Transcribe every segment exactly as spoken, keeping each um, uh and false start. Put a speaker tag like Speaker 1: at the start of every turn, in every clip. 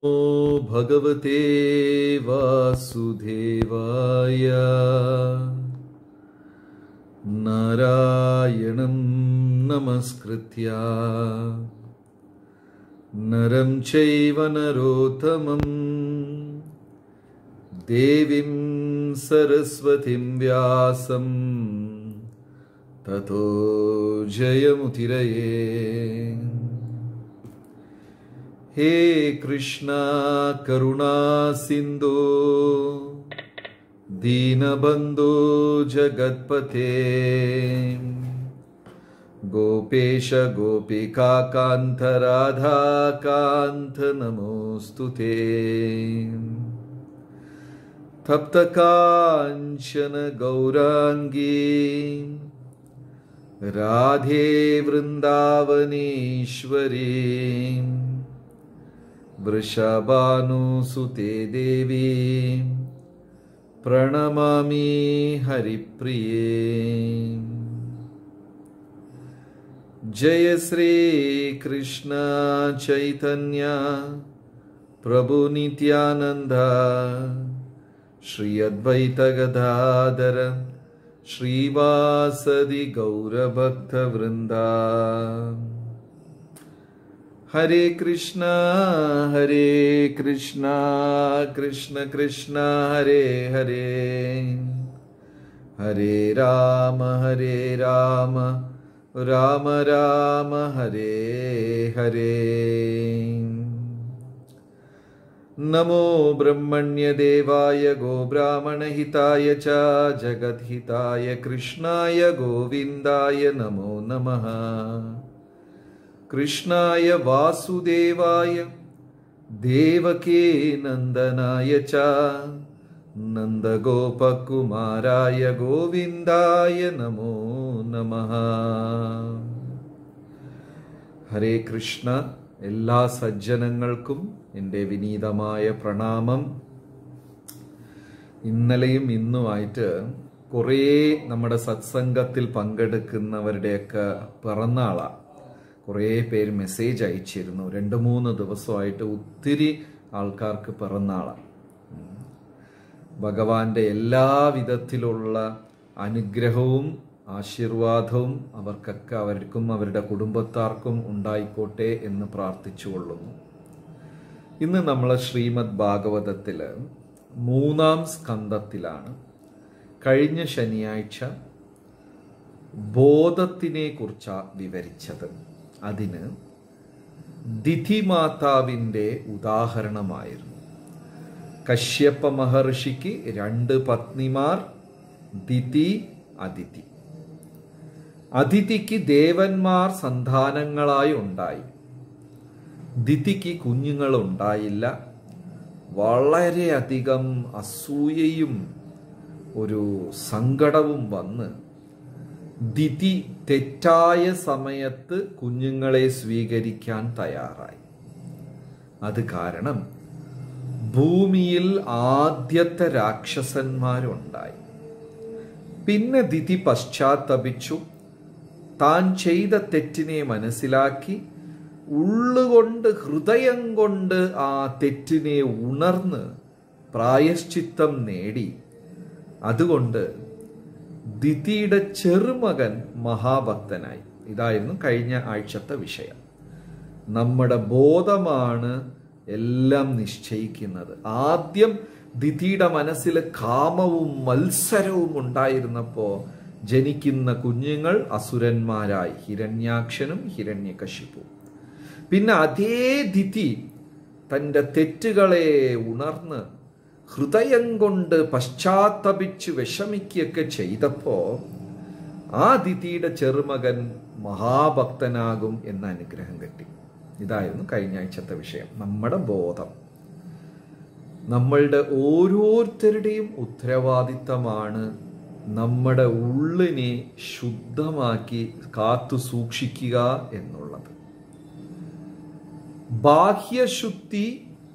Speaker 1: भगवते वासुदेवाय नारायणं नमस्कृत्य नरं चैव नरोत्तमं देवीं सरस्वतीं व्यासं ततो जयमुदीरये। हे कृष्णा करुणा सिंधु दीनबंधु जगत्पते गोपेश गोपिका कांत राधा कांत नमोस्तुते। तप्त कांचन गौरांगी राधे वृंदावनेश्वरी वृषभानुसुते देवी प्रणमामि हरिप्रिये। जय श्री कृष्ण चैतन्य प्रभु नित्यानंद श्री अद्वैत गदाधर श्रीवासदि गौरभक्त वृंदा। हरे कृष्णा हरे कृष्णा कृष्ण कृष्ण हरे हरे हरे राम हरे राम राम राम हरे हरे। नमो ब्रह्मण्य देवाय गो ब्राह्मण हिताय च जगत हिताय कृष्णाय गोविंदाय नमो नमः। कृष्णाय वासुदेवाय देवके नंदनाय च नंदगोपकुमाराय गोविंदाय नमो नमः। हरे कृष्ण। എല്ലാ സജ്ജനങ്ങൾക്കും എൻ്റെ വിനീതമായ പ്രണാമം. ഇന്നലെയും ഇന്നുമായിട്ട് കുറേ നമ്മുടെ സത്സംഗത്തിൽ പങ്കെടുക്കുന്നവരുടെയൊക്കെ പിറന്നാളാണ്. കുറേ പേര് മെസ്സേജ് അയച്ചിരുന്നു. രണ്ട് മൂന്ന് ദിവസമായിട്ട് ഒത്തിരി ആൾക്കാർക്ക് പിറന്നാളാണ്. ഭഗവാന്റെ എല്ലാ വിധത്തിലുള്ള അനുഗ്രഹവും ആശീർവാദവും അവർക്കൊക്കെ അവർക്കും അവരുടെ കുടുംബത്താർക്കും ഉണ്ടായിക്കോട്ടെ എന്ന് പ്രാർത്ഥിച്ചുകൊള്ളുന്നു. ഇന്ന് നമ്മൾ ശ്രീമദ് ഭാഗവതത്തില് മൂന്നാം സ്കന്ധത്തിലാണ്. കഴിഞ്ഞ ശനിയാഴ്ച ബോധത്തിനെ കുറിച്ചാണ് വിവരിച്ചത്. അതിന് ദിതിമാതാവിൻ്റെ ഉദാഹരണമായിരുന്നു. കശ്യപ മഹർഷിക്ക് രണ്ട് പത്നിമാർ, ദിതി, അദിതി. അദിതിക്ക് ദേവന്മാർ സന്താനങ്ങളായി ഉണ്ടായി. ദിതിക്ക് കുഞ്ഞുങ്ങൾ ഉണ്ടായില്ല. വളരെയധികം അസൂയയും ഒരു സങ്കടവും വന്ന് ദിതി തെറ്റായ സമയത്ത് കുഞ്ഞുങ്ങളെ സ്വീകരിക്കാൻ തയ്യാറായി. അത് കാരണം ഭൂമിയിൽ ആദ്യത്തെ രാക്ഷസന്മാരുണ്ടായി. പിന്നെ ദിതി പശ്ചാത്തപിച്ചു. താൻ ചെയ്ത തെറ്റിനെ മനസ്സിലാക്കി ഉള്ളുകൊണ്ട് ഹൃദയം കൊണ്ട് ആ തെറ്റിനെ ഉണർന്ന് പ്രായശ്ചിത്തം നേടി. അതുകൊണ്ട് ദിതിയുടെ ചെറുമകൻ മഹാഭക്തനായി. ഇതായിരുന്നു കഴിഞ്ഞ ആഴ്ചത്തെ വിഷയം. നമ്മുടെ ബോധമാണ് എല്ലാം നിശ്ചയിക്കുന്നത്. ആദ്യം ദിതിയുടെ മനസ്സിൽ കാമവും മത്സരവും ഉണ്ടായിരുന്നപ്പോൾ ജനിക്കുന്ന കുഞ്ഞുങ്ങൾ അസുരന്മാരായി, ഹിരണ്യാക്ഷനും ഹിരണ്യകശിപുവും. പിന്നെ അതേ ദിതി തൻ്റെ തെറ്റുകളെ ഉണർന്ന് ഹൃദയം കൊണ്ട് പശ്ചാത്തപിച്ച് വിഷമിക്കുകയൊക്കെ ചെയ്തപ്പോൾ ആ ദിതിയുടെ ചെറുമകൻ മഹാഭക്തനാകും എന്ന അനുഗ്രഹം കിട്ടി. ഇതായിരുന്നു കഴിഞ്ഞ ആഴ്ചത്തെ വിഷയം. നമ്മുടെ ബോധം നമ്മളുടെ ഓരോരുത്തരുടെയും ഉത്തരവാദിത്തമാണ് നമ്മുടെ ഉള്ളിനെ ശുദ്ധമാക്കി കാത്തു സൂക്ഷിക്കുക എന്നുള്ളത്. ബാഹ്യശുദ്ധി,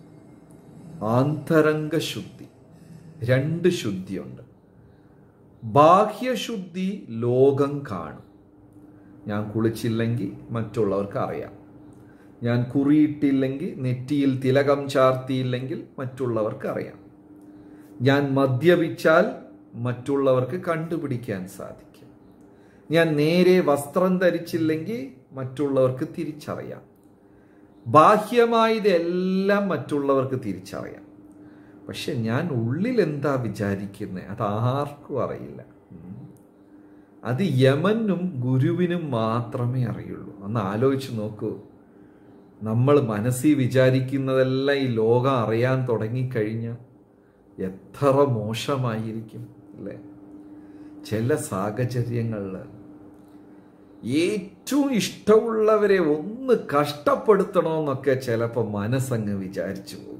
Speaker 1: ആന്തരംഗ ശുദ്ധി, രണ്ട് ശുദ്ധിയുണ്ട്. ബാഹ്യശുദ്ധി ലോകം കാണും. ഞാൻ കുളിച്ചില്ലെങ്കിൽ മറ്റുള്ളവർക്ക് അറിയാം. ഞാൻ കുറിയിട്ടില്ലെങ്കിൽ, നെറ്റിയിൽ തിലകം ചാർത്തിയില്ലെങ്കിൽ മറ്റുള്ളവർക്ക് അറിയാം. ഞാൻ മദ്യപിച്ചാൽ മറ്റുള്ളവർക്ക് കണ്ടുപിടിക്കാൻ സാധിക്കും. ഞാൻ നേരെ വസ്ത്രം ധരിച്ചില്ലെങ്കിൽ മറ്റുള്ളവർക്ക് തിരിച്ചറിയാം. ബാഹ്യമായതെല്ലാം മറ്റുള്ളവർക്ക് തിരിച്ചറിയാം. പക്ഷെ ഞാൻ ഉള്ളിൽ എന്താ വിചാരിക്കുന്നത് അത് ആർക്കും അറിയില്ല. അത് യമനും ഗുരുവിനും മാത്രമേ അറിയുള്ളൂ. ഒന്ന് ആലോചിച്ച് നോക്കൂ. നമ്മൾ മനസ്സിൽ വിചാരിക്കുന്നതെല്ലാം ഈ ലോകം അറിയാൻ തുടങ്ങിക്കഴിഞ്ഞാൽ എത്ര മോശമായിരിക്കും അല്ലേ? ചില സാഹചര്യങ്ങളിൽ ഏറ്റവും ഇഷ്ടമുള്ളവരെ ഒന്ന് കഷ്ടപ്പെടുത്തണമെന്നൊക്കെ ചിലപ്പോൾ മനസ്സങ്ങ് വിചാരിച്ചു പോകും.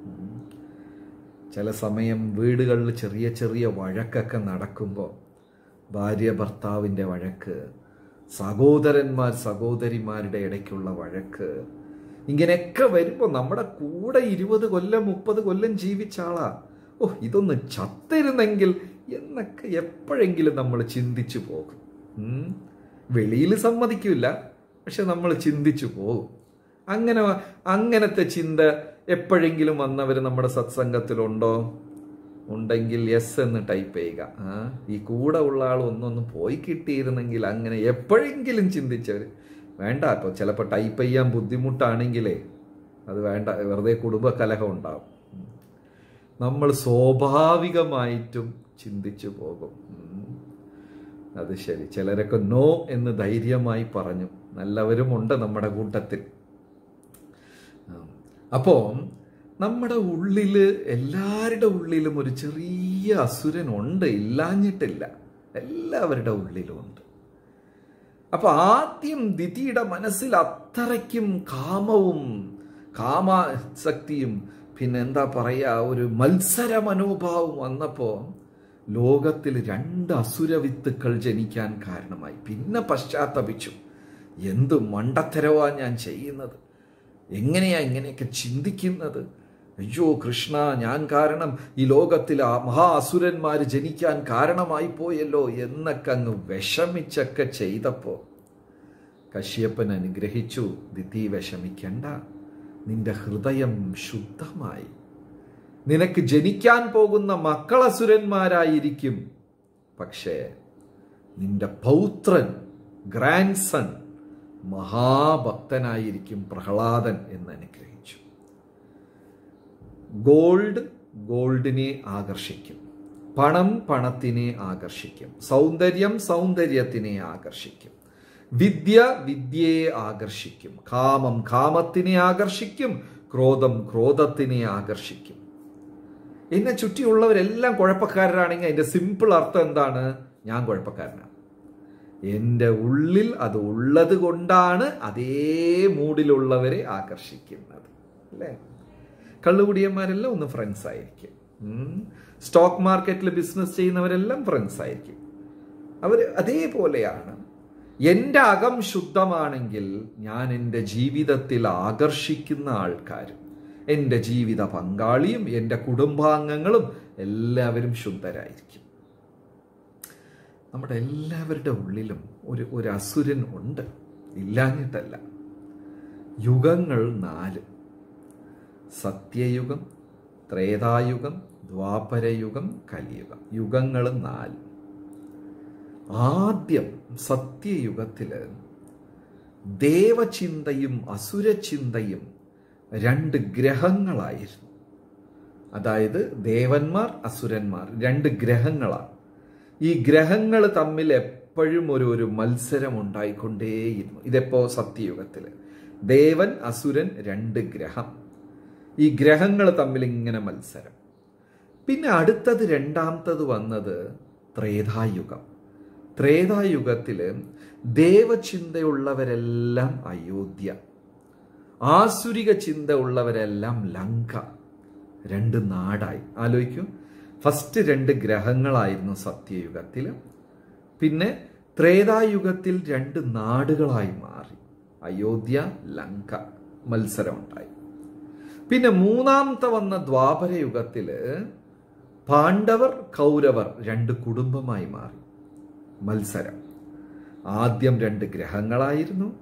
Speaker 1: ചില സമയം വീടുകളിൽ ചെറിയ ചെറിയ വഴക്കൊക്കെ നടക്കുമ്പോൾ, ഭാര്യ ഭർത്താവിൻ്റെ വഴക്ക്, സഹോദരന്മാർ സഹോദരിമാരുടെ ഇടയ്ക്കുള്ള വഴക്ക്, ഇങ്ങനെയൊക്കെ വരുമ്പോൾ നമ്മുടെ കൂടെ ഇരുപത് കൊല്ലം മുപ്പത് കൊല്ലം ജീവിച്ച ആളാ, ഓ ഇതൊന്ന് ചത്തിരുന്നെങ്കിൽ എന്നൊക്കെ എപ്പോഴെങ്കിലും നമ്മൾ ചിന്തിച്ചു പോകും. വെളിയിൽ സമ്മതിക്കില്ല, പക്ഷെ നമ്മൾ ചിന്തിച്ചു പോകും. അങ്ങനെ അങ്ങനത്തെ ചിന്ത എപ്പോഴെങ്കിലും വന്നവർ നമ്മുടെ സത്സംഗത്തിലുണ്ടോ? ഉണ്ടെങ്കിൽ യെസ് എന്ന് ടൈപ്പ് ചെയ്യുക. ആ ഈ കൂടെ ഉള്ള ആൾ ഒന്നൊന്ന് പോയി കിട്ടിയിരുന്നെങ്കിൽ, അങ്ങനെ എപ്പോഴെങ്കിലും ചിന്തിച്ചവർ വേണ്ട. ഇപ്പോൾ ചിലപ്പോൾ ടൈപ്പ് ചെയ്യാൻ ബുദ്ധിമുട്ടാണെങ്കിലേ അത് വേണ്ട, വെറുതെ കുടുംബകലഹം ഉണ്ടാവും. നമ്മൾ സ്വാഭാവികമായിട്ടും ചിന്തിച്ചു പോകും. അത് ശരി, ചിലരൊക്കെ നോ എന്ന് ധൈര്യമായി പറഞ്ഞു. നല്ലവരുമുണ്ട് നമ്മുടെ കൂട്ടത്തിൽ. അപ്പോൾ നമ്മുടെ ഉള്ളിൽ, എല്ലാവരുടെ ഉള്ളിലും ഒരു ചെറിയ അസുരനുണ്ട്, ഇല്ലാഞ്ഞിട്ടില്ല, എല്ലാവരുടെ ഉള്ളിലും ഉണ്ട്. അപ്പൊ ആദ്യം ദിതിയുടെ മനസ്സിൽ അത്രയ്ക്കും കാമവും കാമാസക്തിയും പിന്നെ എന്താ പറയാ ഒരു മത്സര മനോഭാവം വന്നപ്പോ ലോകത്തിൽ രണ്ട് അസുരവിത്തുക്കൾ ജനിക്കാൻ കാരണമായി. പിന്നെ പശ്ചാത്തപിച്ചു, എന്ത് മണ്ടത്തരവാ ഞാൻ ചെയ്യുന്നത്, എങ്ങനെയാ ഇങ്ങനെയൊക്കെ ചിന്തിക്കുന്നത്, അയ്യോ കൃഷ്ണ, ഞാൻ കാരണം ഈ ലോകത്തിൽ ആ മഹാ അസുരന്മാർ ജനിക്കാൻ കാരണമായി പോയല്ലോ എന്നൊക്കെ അങ്ങ് വിഷമിച്ചൊക്കെ ചെയ്തപ്പോ കശ്യപ്പൻ അനുഗ്രഹിച്ചു, ദിതി വിഷമിക്കണ്ട, നിന്റെ ഹൃദയം ശുദ്ധമായി, നിനക്ക് ജനിക്കാൻ പോകുന്ന മക്കൾ അസുരന്മാരായിരിക്കും, പക്ഷേ നിന്റെ പൗത്രൻ ഗ്രാൻഡ് സൺ മഹാഭക്തനായിരിക്കും പ്രഹ്ലാദൻ എന്ന് അനുഗ്രഹിച്ചു. ഗോൾഡ് ഗോൾഡിനെ ആകർഷിക്കും, പണം പണത്തിനെ ആകർഷിക്കും, സൗന്ദര്യം സൗന്ദര്യത്തിനെ ആകർഷിക്കും, വിദ്യ വിദ്യയെ ആകർഷിക്കും, കാമം കാമത്തിനെ ആകർഷിക്കും, ക്രോധം ക്രോധത്തിനെ ആകർഷിക്കും. എന്നെ ചുറ്റിയുള്ളവരെല്ലാം കുഴപ്പക്കാരാണെങ്കിൽ അതിന്റെ സിമ്പിൾ അർത്ഥം എന്താണ്? ഞാൻ കുഴപ്പക്കാരനാണ്. എൻ്റെ ഉള്ളിൽ അത് ഉള്ളത് കൊണ്ടാണ് അതേ മൂഡിലുള്ളവരെ ആകർഷിക്കുന്നത് അല്ലേ? കള്ളുകുടിയന്മാരെല്ലാം ഒന്ന് ഫ്രണ്ട്സ് ആയിരിക്കും. സ്റ്റോക്ക് മാർക്കറ്റിൽ ബിസിനസ് ചെയ്യുന്നവരെല്ലാം ഫ്രണ്ട്സ് ആയിരിക്കും. അവർ അതേപോലെയാണ്. എൻ്റെ അകം ശുദ്ധമാണെങ്കിൽ ഞാൻ എൻ്റെ ജീവിതത്തിൽ ആകർഷിക്കുന്ന ആൾക്കാരും എൻ്റെ ജീവിത പങ്കാളിയും എൻ്റെ കുടുംബാംഗങ്ങളും എല്ലാവരും ശുദ്ധരായിരിക്കും. നമ്മുടെ എല്ലാവരുടെ ഉള്ളിലും ഒരു ഒരു അസുരൻ ഉണ്ട്, ഇല്ലാഞ്ഞിട്ടല്ല. യുഗങ്ങൾ നാല്: സത്യയുഗം, ത്രേതായുഗം, ദ്വാപരയുഗം, കലിയുഗം. യുഗങ്ങൾ നാല്. ആദ്യം സത്യയുഗത്തില് ദേവചിന്തയും അസുരചിന്തയും രണ്ട് ഗ്രഹങ്ങളായിരുന്നു. അതായത് ദേവന്മാർ അസുരന്മാർ രണ്ട് ഗ്രഹങ്ങളാണ്. ഈ ഗ്രഹങ്ങൾ തമ്മിൽ എപ്പോഴും ഒരു ഒരു മത്സരം ഉണ്ടായിക്കൊണ്ടേയിരുന്നു. ഇതെപ്പോ സത്യയുഗത്തില് ദേവൻ അസുരൻ രണ്ട് ഗ്രഹം, ഈ ഗ്രഹങ്ങൾ തമ്മിൽ ഇങ്ങനെ മത്സരം. പിന്നെ അടുത്തത് രണ്ടാമത്തത് വന്നത് ത്രേതായുഗം. ത്രേതായുഗത്തില് ദേവചിന്തയുള്ളവരെല്ലാം അയോധ്യ, ആസുരിക ചിന്ത ഉള്ളവരെല്ലാം ലങ്ക. രണ്ട് നാടായി. ആലോചിക്കൂ, ഫസ്റ്റ് രണ്ട് ഗ്രഹങ്ങളായിരുന്നു സത്യയുഗത്തില്. പിന്നെ ത്രേതായുഗത്തിൽ രണ്ട് നാടുകളായി മാറി, അയോധ്യ ലങ്ക. മത്സരം ഉണ്ടായി. പിന്നെ മൂന്നാമത്തെ വന്ന ദ്വാപര യുഗത്തില് പാണ്ഡവർ കൗരവർ രണ്ട് കുടുംബമായി മാറി, മത്സരം. ആദ്യം രണ്ട് ഗ്രഹങ്ങളായിരുന്നു,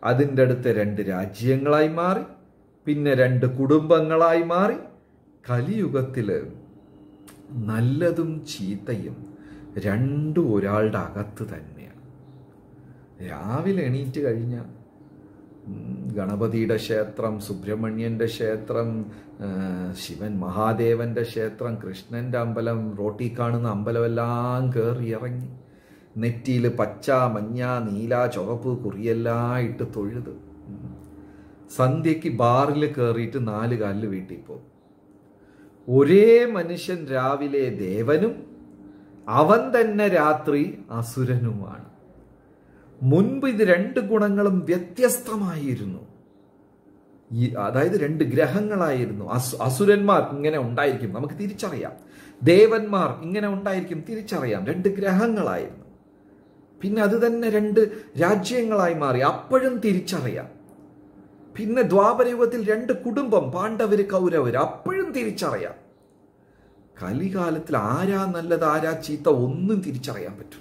Speaker 1: അതിൻ്റെ അടുത്ത് രണ്ട് രാജ്യങ്ങളായി മാറി, പിന്നെ രണ്ട് കുടുംബങ്ങളായി മാറി. കലിയുഗത്തിൽ നല്ലതും ചീത്തയും രണ്ടും ഒരാളുടെ അകത്ത് തന്നെയാണ്. രാവിലെ എണീറ്റ് കഴിഞ്ഞാൽ ഗണപതിയുടെ ക്ഷേത്രം, സുബ്രഹ്മണ്യൻ്റെ ക്ഷേത്രം, ശിവൻ മഹാദേവൻ്റെ ക്ഷേത്രം, കൃഷ്ണൻ്റെ അമ്പലം, റോട്ടി കാണുന്ന അമ്പലമെല്ലാം കയറി ഇറങ്ങി നെറ്റിയിൽ പച്ച മഞ്ഞ നീല ചുവപ്പ് കുറിയെല്ലാം ഇട്ട് തൊഴുത് സന്ധ്യയ്ക്ക് ബാറിൽ കയറിയിട്ട് നാല് കാലിൽ വീട്ടിൽ പോകും. ഒരേ മനുഷ്യൻ രാവിലെ ദേവനും അവൻ തന്നെ രാത്രി അസുരനുമാണ്. മുൻപ് ഇത് രണ്ട് ഗുണങ്ങളും വ്യത്യസ്തമായിരുന്നു. ഈ അതായത് രണ്ട് ഗ്രഹങ്ങളായിരുന്നു. അസു അസുരന്മാർ ഇങ്ങനെ ഉണ്ടായിരിക്കും, നമുക്ക് തിരിച്ചറിയാം. ദേവന്മാർ ഇങ്ങനെ ഉണ്ടായിരിക്കും, തിരിച്ചറിയാം. രണ്ട് ഗ്രഹങ്ങളായിരുന്നു. പിന്നെ അത് തന്നെ രണ്ട് രാജ്യങ്ങളായി മാറി, അപ്പോഴും തിരിച്ചറിയാം. പിന്നെ ദ്വാപരയുഗത്തിൽ രണ്ട് കുടുംബം, പാണ്ഡവര് കൗരവര്, അപ്പോഴും തിരിച്ചറിയാം. കലികാലത്തിൽ ആരാ നല്ലത് ആരാ ചീത്ത ഒന്നും തിരിച്ചറിയാൻ പറ്റില്ല.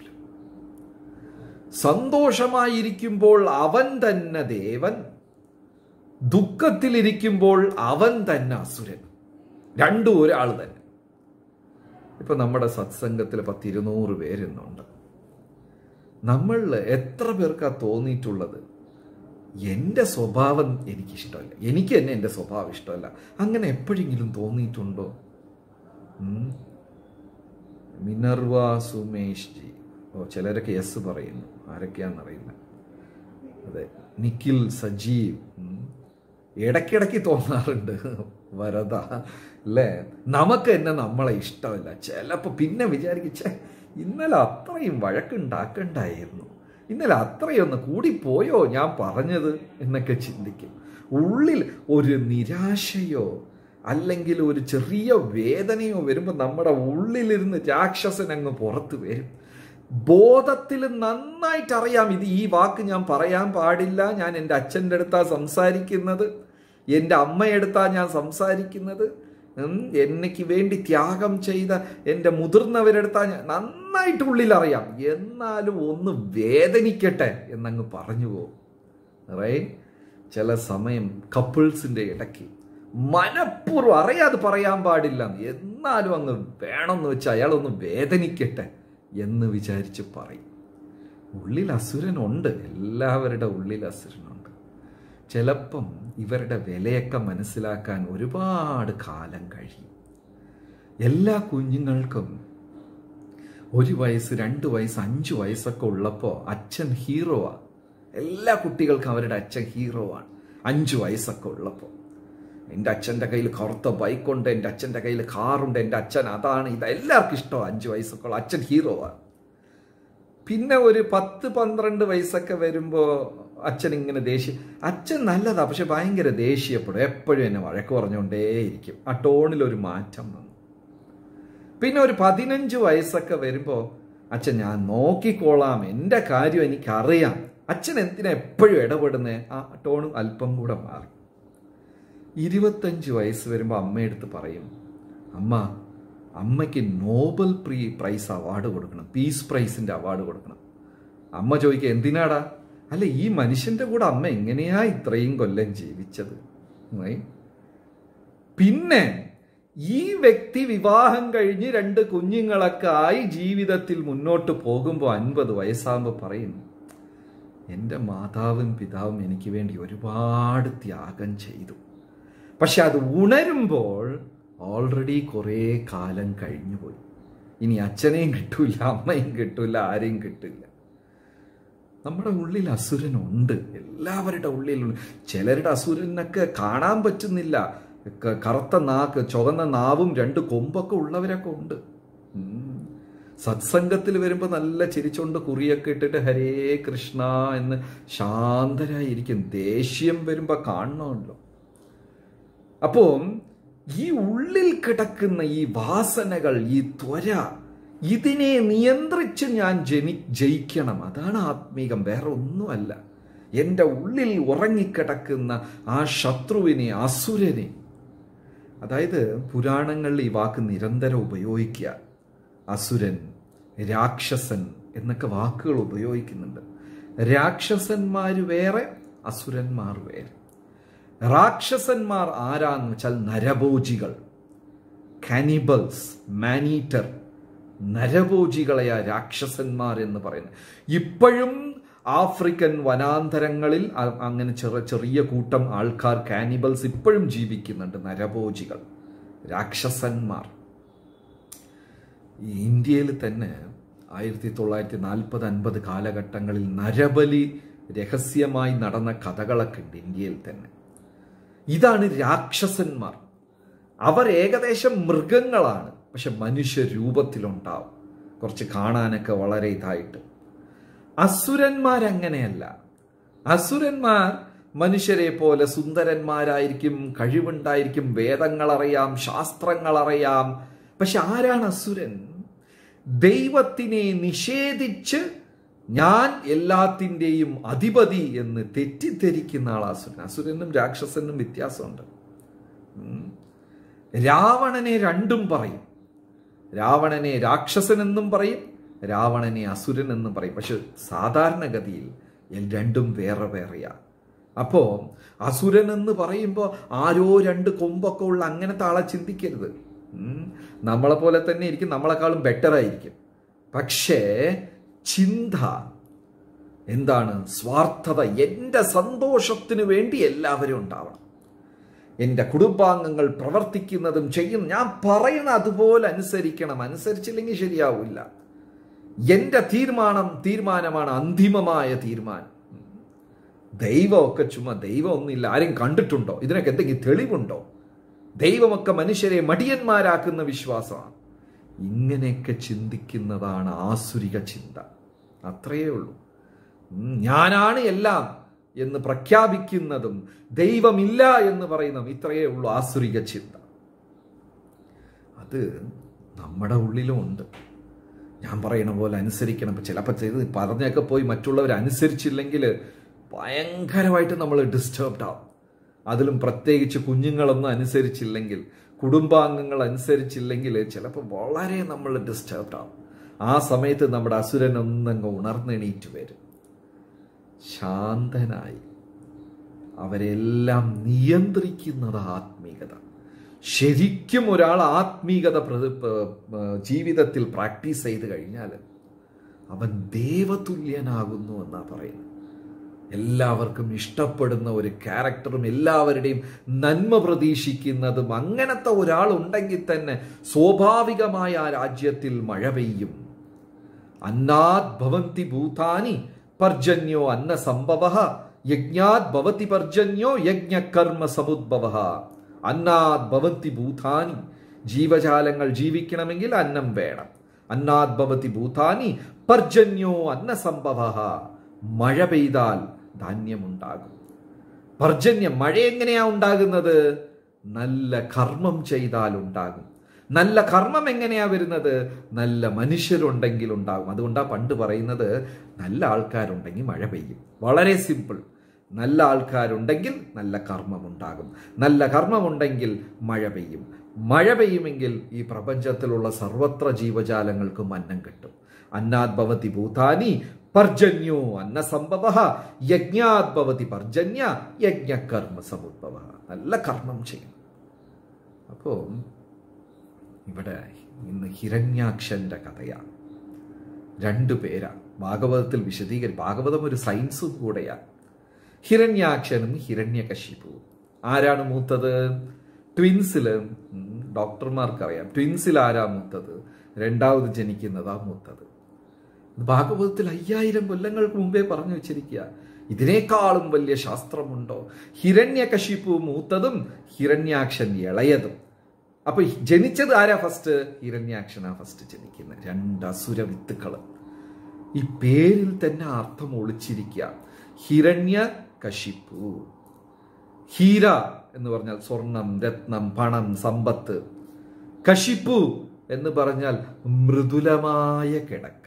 Speaker 1: സന്തോഷമായിരിക്കുമ്പോൾ അവൻ തന്നെ ദേവൻ, ദുഃഖത്തിലിരിക്കുമ്പോൾ അവൻ തന്നെ അസുരൻ. രണ്ടും ഒരാൾ തന്നെ. ഇപ്പൊ നമ്മുടെ സത്സംഗത്തിൽ പത്തിരുന്നൂറ് പേരുന്നുണ്ട്. നമ്മൾ എത്ര പേർക്കാ തോന്നിയിട്ടുള്ളത് എൻ്റെ സ്വഭാവം എനിക്കിഷ്ടമല്ല, എനിക്ക് തന്നെ എൻ്റെ സ്വഭാവം ഇഷ്ടമല്ല? അങ്ങനെ എപ്പോഴെങ്കിലും തോന്നിയിട്ടുണ്ടോ? മിനർവ സുമേഷ് ജി, ഓ ചിലരൊക്കെ യെസ് പറയുന്നു, ആരൊക്കെയാണെന്നറിയില്ല. അതെ, നിഖിൽ സജീവ്, ഇടയ്ക്കിടയ്ക്ക് തോന്നാറുണ്ട്. വരദ അല്ലേ, നമുക്ക് തന്നെ നമ്മളെ ഇഷ്ടമല്ല. ചിലപ്പോൾ പിന്നെ വിചാരിച്ചേ ഇന്നലെ അത്രയും വഴക്കുണ്ടാക്കണ്ടായിരുന്നു, ഇന്നലെ അത്രയൊന്ന് കൂടിപ്പോയോ ഞാൻ പറഞ്ഞത് എന്നൊക്കെ ചിന്തിക്കും. ഉള്ളിൽ ഒരു നിരാശയോ അല്ലെങ്കിൽ ഒരു ചെറിയ വേദനയോ വരുമ്പോൾ നമ്മുടെ ഉള്ളിലിരുന്ന് രാക്ഷസൻ അങ്ങ് പുറത്ത് വരും. ബോധത്തിൽ നന്നായിട്ട് അറിയാം, ഇത് ഈ വാക്ക് ഞാൻ പറയാൻ പാടില്ല, ഞാൻ എൻ്റെ അച്ഛൻ്റെ അടുത്താ സംസാരിക്കുന്നത്, എൻ്റെ അമ്മയെടുത്താ ഞാൻ സംസാരിക്കുന്നത്, എനിക്ക് വേണ്ടി ത്യാഗം ചെയ്ത എൻ്റെ മുതിർന്നവരെടുത്താ ഞാൻ നന്നായിട്ട് ഉള്ളിൽ അറിയാം. എന്നാലും ഒന്ന് വേദനിക്കട്ടെ എന്നങ്ങ് പറഞ്ഞു പോകും. റൈറ്റ്? ചില സമയം കപ്പിൾസിൻ്റെ ഇടയ്ക്ക് മനഃപൂർവ്വം അറിയാതെ പറയാൻ പാടില്ല, എന്നാലും അങ്ങ് വേണമെന്ന് വെച്ചാൽ അയാളൊന്ന് വേദനിക്കട്ടെ എന്ന് വിചാരിച്ച് പറയും. ഉള്ളിൽ അസുരനുണ്ട്, എല്ലാവരുടെ ഉള്ളിൽ അസുരനുണ്ട്. ചിലപ്പം ഇവരുടെ വിലയൊക്കെ മനസ്സിലാക്കാൻ ഒരുപാട് കാലം കഴിയും. എല്ലാ കുഞ്ഞുങ്ങൾക്കും ഒരു വയസ്സ് രണ്ട് വയസ്സ് അഞ്ച് വയസ്സൊക്കെ ഉള്ളപ്പോൾ അച്ഛൻ ഹീറോ ആണ്. എല്ലാ കുട്ടികൾക്കും അവരുടെ അച്ഛൻ ഹീറോ ആണ്. അഞ്ച് വയസ്സൊക്കെ ഉള്ളപ്പോൾ എൻ്റെ അച്ഛൻ്റെ കയ്യിൽ കറുത്ത ബൈക്കുണ്ട്, എൻ്റെ അച്ഛൻ്റെ കയ്യിൽ കാറുണ്ട്, എൻ്റെ അച്ഛൻ അതാണ് ഇത്, എല്ലാവർക്കും ഇഷ്ടമാണ്. അഞ്ച് വയസ്സൊക്കെ ഉള്ള അച്ഛൻ ഹീറോ ആണ്. പിന്നെ ഒരു പത്ത് പന്ത്രണ്ട് വയസ്സൊക്കെ വരുമ്പോൾ അച്ഛൻ ഇങ്ങനെ ദേഷ്യം, അച്ഛൻ നല്ലതാ പക്ഷെ ഭയങ്കര ദേഷ്യപ്പെടും, എപ്പോഴും എന്നെ വഴക്ക് പറഞ്ഞുകൊണ്ടേയിരിക്കും. ആ ടോണിലൊരു മാറ്റം വന്നു. പിന്നെ ഒരു പതിനഞ്ച് വയസ്സൊക്കെ വരുമ്പോൾ അച്ഛൻ ഞാൻ നോക്കിക്കോളാം, എൻ്റെ കാര്യം എനിക്കറിയാം, അച്ഛൻ എന്തിനാ എപ്പോഴും ഇടപെടുന്നേ, ആ ടോണും അല്പം കൂടെ മാറി. ഇരുപത്തഞ്ച് വയസ്സ് വരുമ്പോൾ അമ്മയെടുത്ത് പറയും, അമ്മ അമ്മയ്ക്ക് നോബൽ പ്രീ പ്രൈസ് അവാർഡ് കൊടുക്കണം, പീസ് പ്രൈസിൻ്റെ അവാർഡ് കൊടുക്കണം. അമ്മ ചോദിക്കുക എന്തിനാടാ? അല്ല, ഈ മനുഷ്യൻ്റെ കൂടെ അമ്മ എങ്ങനെയാ ഇത്രയും കൊല്ലം ജീവിച്ചത്? പിന്നെ ഈ വ്യക്തി വിവാഹം കഴിഞ്ഞ് രണ്ട് കുഞ്ഞുങ്ങളൊക്കെ ആയി ജീവിതത്തിൽ മുന്നോട്ട് പോകുമ്പോൾ അൻപത് വയസ്സാകുമ്പോൾ പറയും, എൻ്റെ മാതാവും പിതാവും എനിക്ക് വേണ്ടി ഒരുപാട് ത്യാഗം ചെയ്തു, പക്ഷെ അത് ഉണരുമ്പോൾ ഓൾറെഡി കുറേ കാലം കഴിഞ്ഞു പോയി. ഇനി അച്ഛനെയും കിട്ടൂല, അമ്മയും കിട്ടൂല, ആരെയും കിട്ടില്ല. നമ്മുടെ ഉള്ളിൽ അസുരനുണ്ട്, എല്ലാവരുടെ ഉള്ളിലുണ്ട്. ചിലരുടെ അസുരനൊക്കെ കാണാൻ പറ്റുന്നില്ല, കറുത്ത നാക്ക്, ചുവന്ന നാവും രണ്ട് കൊമ്പൊക്കെ ഉള്ളവരൊക്കെ ഉണ്ട്. സത്സംഗത്തിൽ വരുമ്പോൾ നല്ല ചിരിച്ചോണ്ട് കുറിയൊക്കെ ഇട്ടിട്ട് ഹരേ കൃഷ്ണ എന്ന് ശാന്തരായിരിക്കും. ദേഷ്യം വരുമ്പോൾ കാണണമല്ലോ. അപ്പോൾ ഈ ഉള്ളിൽ കിടക്കുന്ന ഈ വാസനകൾ, ഈ ത്വര, ഇതിനെ നിയന്ത്രിച്ച് ഞാൻ ജനി ജയിക്കണം. അതാണ് ആത്മീകം, വേറെ ഒന്നുമല്ല. എൻ്റെ ഉള്ളിൽ ഉറങ്ങിക്കിടക്കുന്ന ആ ശത്രുവിനെ, അസുരനെ, അതായത് പുരാണങ്ങളിൽ ഈ വാക്ക് നിരന്തരം ഉപയോഗിക്കുക. അസുരൻ, രാക്ഷസൻ എന്നൊക്കെ വാക്കുകൾ ഉപയോഗിക്കുന്നുണ്ട്. രാക്ഷസന്മാർ വേറെ, അസുരന്മാർ വേറെ. രാക്ഷസന്മാർ ആരാന്ന് വെച്ചാൽ നരഭോജികൾ, കാനിബൽസ്, മാനീറ്റർ, നരഭോജികളെയാ രാക്ഷസന്മാർ എന്ന് പറയുന്നത്. ഇപ്പോഴും ആഫ്രിക്കൻ വനാന്തരങ്ങളിൽ അങ്ങനെ ചെറിയ ചെറിയ കൂട്ടം ആൾക്കാർ, കാനിബൽസ്, ഇപ്പോഴും ജീവിക്കുന്നുണ്ട്. നരഭോജികൾ, രാക്ഷസന്മാർ. ഇന്ത്യയിൽ തന്നെ ആയിരത്തി തൊള്ളായിരത്തി നാൽപ്പത് അൻപത് കാലഘട്ടങ്ങളിൽ നരബലി രഹസ്യമായി നടന്ന കഥകളൊക്കെ ഉണ്ട് ഇന്ത്യയിൽ തന്നെ. ഇതാണ് രാക്ഷസന്മാർ. അവർ ഏകദേശം മൃഗങ്ങളാണ്, പക്ഷെ മനുഷ്യ രൂപത്തിലുണ്ടാവും, കുറച്ച് കാണാനൊക്കെ വളരെ ഇതായിട്ട്. അസുരന്മാരങ്ങനെയല്ല. അസുരന്മാർ മനുഷ്യരെ പോലെ സുന്ദരന്മാരായിരിക്കും, കഴിവുണ്ടായിരിക്കും, വേദങ്ങൾ അറിയാം, ശാസ്ത്രങ്ങൾ അറിയാം. പക്ഷെ ആരാണ് അസുരൻ? ദൈവത്തിനെ നിഷേധിച്ച് ഞാൻ എല്ലാത്തിൻ്റെയും അധിപതി എന്ന് തെറ്റിദ്ധരിക്കുന്ന ആൾ അസുരൻ. അസുരനും രാക്ഷസനും വ്യത്യാസമുണ്ട്. രാവണനെ രണ്ടും പറയും. രാവണനെ രാക്ഷസനെന്നും പറയും, രാവണനെ അസുരൻ എന്നും പറയും. പക്ഷെ സാധാരണഗതിയിൽ രണ്ടും വേറെ വേറെയാ. അപ്പോ അസുരൻ എന്ന് പറയുമ്പോൾ ആരോ രണ്ട് കൊമ്പൊക്കെ ഉള്ള അങ്ങനത്തെ ആളെ ചിന്തിക്കരുത്. നമ്മളെ പോലെ തന്നെ ഇരിക്കും, നമ്മളെക്കാളും ബെറ്റർ ആയിരിക്കും. പക്ഷേ ചിന്ത എന്താണ്? സ്വാർത്ഥത. എൻ്റെ സന്തോഷത്തിന് വേണ്ടി എല്ലാവരും ഉണ്ടാവണം, എൻ്റെ കുടുംബാംഗങ്ങൾ പ്രവർത്തിക്കുന്നതും ചെയ്യും, ഞാൻ പറയുന്ന അതുപോലെ അനുസരിക്കണം, അനുസരിച്ചില്ലെങ്കിൽ ശരിയാവില്ല. എൻ്റെ തീരുമാനം തീരുമാനമാണ് അന്തിമമായ തീരുമാനം. ദൈവമൊക്കെ ചുമ്മാ ദൈവം ഒന്നുമില്ല, ആരും കണ്ടിട്ടുണ്ടോ? ഇതിനൊക്കെ എന്തെങ്കിലും തെളിവുണ്ടോ? ദൈവമൊക്കെ മനുഷ്യരെ മടിയന്മാരാക്കുന്ന വിശ്വാസമാണ്. ഇങ്ങനെയൊക്കെ ചിന്തിക്കുന്നതാണ് ആസുരിക ചിന്ത. അത്രയേ ഉള്ളൂ. ഞാനാണ് എല്ലാം എന്ന് പ്രഖ്യാപിക്കുന്നതും ദൈവമില്ല എന്ന് പറയുന്നതും ഇത്രയേ ഉള്ളൂ ആസുരിക ചിന്ത. അത് നമ്മുടെ ഉള്ളിലും ഉണ്ട്. ഞാൻ പറയണ പോലെ അനുസരിക്കണം. ചിലപ്പോൾ ചെയ്ത് പറഞ്ഞൊക്കെ പോയി മറ്റുള്ളവർ അനുസരിച്ചില്ലെങ്കിൽ ഭയങ്കരമായിട്ട് നമ്മൾ ഡിസ്റ്റർബ്ഡ് ആവും. അതിലും പ്രത്യേകിച്ച് കുഞ്ഞുങ്ങളൊന്നും അനുസരിച്ചില്ലെങ്കിൽ, കുടുംബാംഗങ്ങൾ അനുസരിച്ചില്ലെങ്കിൽ ചിലപ്പോൾ വളരെ നമ്മൾ ഡിസ്റ്റർബ്ഡ് ആവും. ആ സമയത്ത് നമ്മുടെ അസുരൻ ഒന്നങ്ങ് ഉണർന്നെണീറ്റ് വരും. ശാന്തനായി അവരെല്ലാം നിയന്ത്രിക്കുന്നത് ആത്മീകത. ശരിക്കും ഒരാൾ ആത്മീകത ജീവിതത്തിൽ പ്രാക്ടീസ് ചെയ്ത് കഴിഞ്ഞാൽ അവൻ ദേവതുല്യനാകുന്നു എന്നാ പറയുന്നത്. എല്ലാവർക്കും ഇഷ്ടപ്പെടുന്ന ഒരു ക്യാരക്ടറും എല്ലാവരുടെയും നന്മ പ്രതീക്ഷിക്കുന്നതും അങ്ങനത്തെ ഒരാൾ ഉണ്ടെങ്കിൽ തന്നെ സ്വാഭാവികമായ ആ രാജ്യത്തിൽ മഴ പെയ്യും. അന്നാത് ഭവന്തി ഭൂതാനി പർജന്യോ അന്ന സംഭവഃ യജ്ഞാത് ഭവതി പർജന്യോ യജ്ഞകർമ്മ സമുദ്ഭവഃ. അന്നാത് ഭവന്തി ഭൂതാനി, ജീവജാലങ്ങൾ ജീവിക്കണമെങ്കിൽ അന്നം വേണം. അന്നാത് ഭവതി ഭൂതാനി പർജന്യോ അന്ന സംഭവഃ. മഴ പെയ്താൽ ധാന്യമുണ്ടാകും. പർജന്യം, മഴ എങ്ങനെയാ ഉണ്ടാകുന്നത്? നല്ല കർമ്മം ചെയ്താൽ ഉണ്ടാകും. നല്ല കർമ്മം എങ്ങനെയാ വരുന്നത്? നല്ല മനുഷ്യരുണ്ടെങ്കിൽ ഉണ്ടാകും. അതുകൊണ്ടാ പണ്ട് പറയുന്നത് നല്ല ആൾക്കാരുണ്ടെങ്കിൽ മഴ പെയ്യും. വളരെ സിമ്പിൾ. നല്ല ആൾക്കാരുണ്ടെങ്കിൽ നല്ല കർമ്മമുണ്ടാകും. നല്ല കർമ്മമുണ്ടെങ്കിൽ മഴ പെയ്യും. മഴ പെയ്യുമെങ്കിൽ ഈ പ്രപഞ്ചത്തിലുള്ള സർവത്ര ജീവജാലങ്ങൾക്കും അന്നം കിട്ടും. അന്നാത് ഭവതി ഭൂതാനി പർജന്യോ അന്ന സംഭവഃ യജ്ഞാത് ഭവതി പർജന്യ യജ്ഞകർമ്മ സമുദ്ഭവഃ. നല്ല കർമ്മം ചെയ്യും. അപ്പോൾ ഇവിടെ ഇന്ന് ഹിരണ്യാക്ഷന്റെ കഥയാണ്. രണ്ടു പേരാ ഭാഗവതത്തിൽ വിശദീകരി. ഭാഗവതം ഒരു സയൻസും കൂടെയാണ്. ഹിരണ്യാക്ഷനും ഹിരണ്യകശിപുവും. ആരാണ് മൂത്തത്? ട്വിൻസില് ഡോക്ടർമാർക്കറിയാം, ട്വിൻസിൽ ആരാ മൂത്തത്? രണ്ടാമത് ജനിക്കുന്നതാ മൂത്തത്. ഭാഗവതത്തിൽ അയ്യായിരം കൊല്ലങ്ങൾക്ക് മുമ്പേ പറഞ്ഞു വെച്ചിരിക്കുക. ഇതിനേക്കാളും വലിയ ശാസ്ത്രമുണ്ടോ? ഹിരണ്യകശിപു മൂത്തതും ഹിരണ്യാക്ഷൻ ഇളയതും. അപ്പൊ ജനിച്ചത് ആരാ ഫസ്റ്റ്? ഹിരണ്യാക്ഷനാ ഫസ്റ്റ് ജനിക്കുന്നത്. രണ്ട് അസുര വിത്തുക്കള്. ഈ പേരിൽ തന്നെ അർത്ഥം ഒളിച്ചിരിക്കുക. ഹിരണ്യകശിപു. ഹീര എന്ന് പറഞ്ഞാൽ സ്വർണം, രത്നം, പണം, സമ്പത്ത്. കശിപു എന്ന് പറഞ്ഞാൽ മൃദുലമായ കിടക്ക.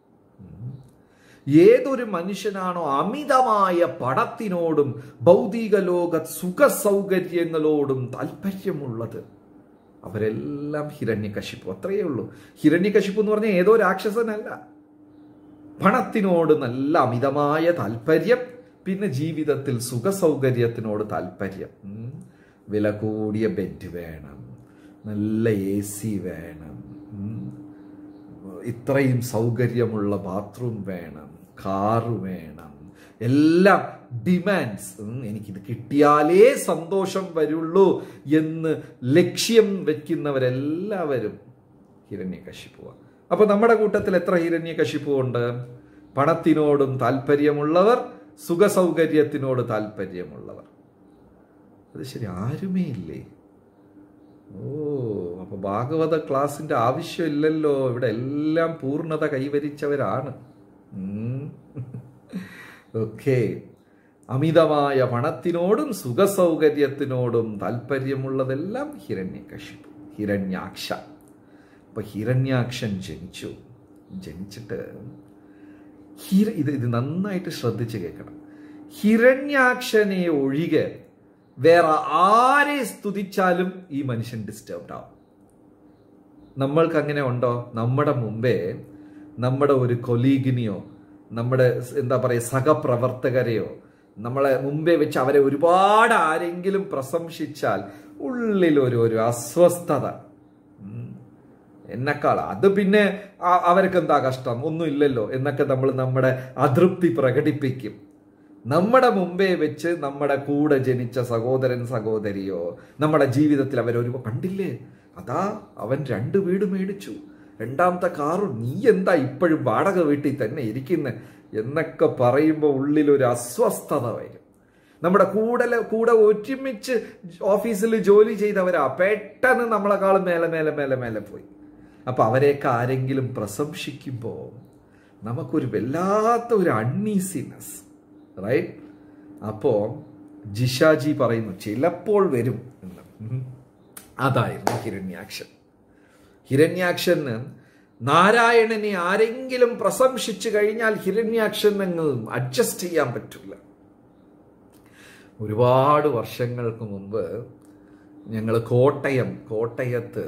Speaker 1: ഏതൊരു മനുഷ്യനാണോ അമിതമായ പണത്തിനോടും ഭൗതിക ലോക സുഖ സൗകര്യങ്ങളോടും താല്പര്യമുള്ളത് അവരെല്ലാം ഹിരണ്യകശിപു. അത്രയേ ഉള്ളൂ. ഹിരണ്യകശിപു എന്ന് പറഞ്ഞാൽ ഏതോ രാക്ഷസനല്ല. പണത്തിനോട് നല്ല അമിതമായ താല്പര്യം, പിന്നെ ജീവിതത്തിൽ സുഖസൗകര്യത്തിനോട് താല്പര്യം. വില കൂടിയ ബെഡ് വേണം, നല്ല എ സി വേണം, ഇത്രയും സൗകര്യമുള്ള ബാത്റൂം വേണം, കാറ് വേണം, എല്ലാം ഡിമാൻഡ്സ്. എനിക്കിത് കിട്ടിയാലേ സന്തോഷം വരുള്ളൂ എന്ന് ലക്ഷ്യം വെക്കുന്നവരെല്ലാവരും ഹിരണ്യകശിപുവാണ്. അപ്പൊ നമ്മുടെ കൂട്ടത്തിൽ എത്ര ഹിരണ്യകശിപുണ്ട്? പണത്തിനോടും താല്പര്യമുള്ളവർ, സുഖസൗകര്യത്തിനോട് താല്പര്യമുള്ളവർ. അത് ശരി, ആരുമേ ഇല്ലേ? ഓ, അപ്പൊ ഭാഗവത ക്ലാസിന്റെ ആവശ്യമില്ലല്ലോ. ഇവിടെ എല്ലാം പൂർണ്ണത കൈവരിച്ചവരാണ്. ഓക്കെ. അമിതമായ പണത്തിനോടും സുഖസൗകര്യത്തിനോടും താല്പര്യമുള്ളതെല്ലാം ഹിരണ്യകശിപു, ഹിരണ്യാക്ഷ. അപ്പൊ ഹിരണ്യാക്ഷൻ ജനിച്ചു. ജനിച്ചിട്ട് ഹിര ഇത് ഇത് നന്നായിട്ട് ശ്രദ്ധിച്ച് കേൾക്കണം. ഹിരണ്യാക്ഷനെ ഒഴികെ വേറെ ആരെ സ്തുതിച്ചാലും ഈ മനുഷ്യൻ ഡിസ്റ്റർബ്ഡ് ആവും. നമ്മൾക്ക് അങ്ങനെ ഉണ്ടോ? നമ്മുടെ മുമ്പേ നമ്മുടെ ഒരു കൊലീഗിനെയോ നമ്മുടെ എന്താ പറയുക സഹപ്രവർത്തകരെയോ നമ്മളെ മുമ്പേ വെച്ച് അവരെ ഒരുപാട് ആരെങ്കിലും പ്രശംസിച്ചാൽ ഉള്ളിൽ ഒരു ഒരു അസ്വസ്ഥത. എന്നെക്കാൾ അത് പിന്നെ അവർക്ക് എന്താ കഷ്ടം, ഒന്നും ഇല്ലല്ലോ എന്നൊക്കെ നമ്മൾ നമ്മുടെ അതൃപ്തി പ്രകടിപ്പിക്കും. നമ്മുടെ മുമ്പേ വെച്ച് നമ്മുടെ കൂടെ ജനിച്ച സഹോദരൻ സഹോദരിയോ നമ്മുടെ ജീവിതത്തിൽ അവരൊരു കണ്ടില്ലേ, അതാ അവൻ രണ്ട് വീട് മേടിച്ചു, രണ്ടാമത്തെ കാറും, നീ എന്താ ഇപ്പോഴും വാടക വീട്ടിൽ തന്നെ ഇരിക്കുന്നത് എന്നൊക്കെ പറയുമ്പോൾ ഉള്ളിലൊരു അസ്വസ്ഥത വരും. നമ്മുടെ കൂടെ കൂടെ ഒരുമിച്ച് ഓഫീസിൽ ജോലി ചെയ്തവരാ പെട്ടെന്ന് നമ്മളെക്കാളും മേലെ മേലെ മേലെ മേലെ പോയി. അപ്പൊ അവരെയൊക്കെ ആരെങ്കിലും പ്രശംസിക്കുമ്പോൾ നമുക്കൊരു വല്ലാത്ത ഒരു അൺഈസിനെസ്, റൈറ്റ്? അപ്പോ ജിഷാജി പറയുന്നു ചിലപ്പോൾ വരും എന്ന്. അതായിരുന്നു ഹിരണ്യാക്ഷൻ. ഹിരണ്യാക്ഷന് നാരായണനെ ആരെങ്കിലും പ്രശംസിച്ചു കഴിഞ്ഞാൽ ഹിരണ്യാക്ഷൻ അങ്ങ് അഡ്ജസ്റ്റ് ചെയ്യാൻ പറ്റില്ല. ഒരുപാട് വർഷങ്ങൾക്ക് മുമ്പ് ഞങ്ങൾ കോട്ടയം കോട്ടയത്ത്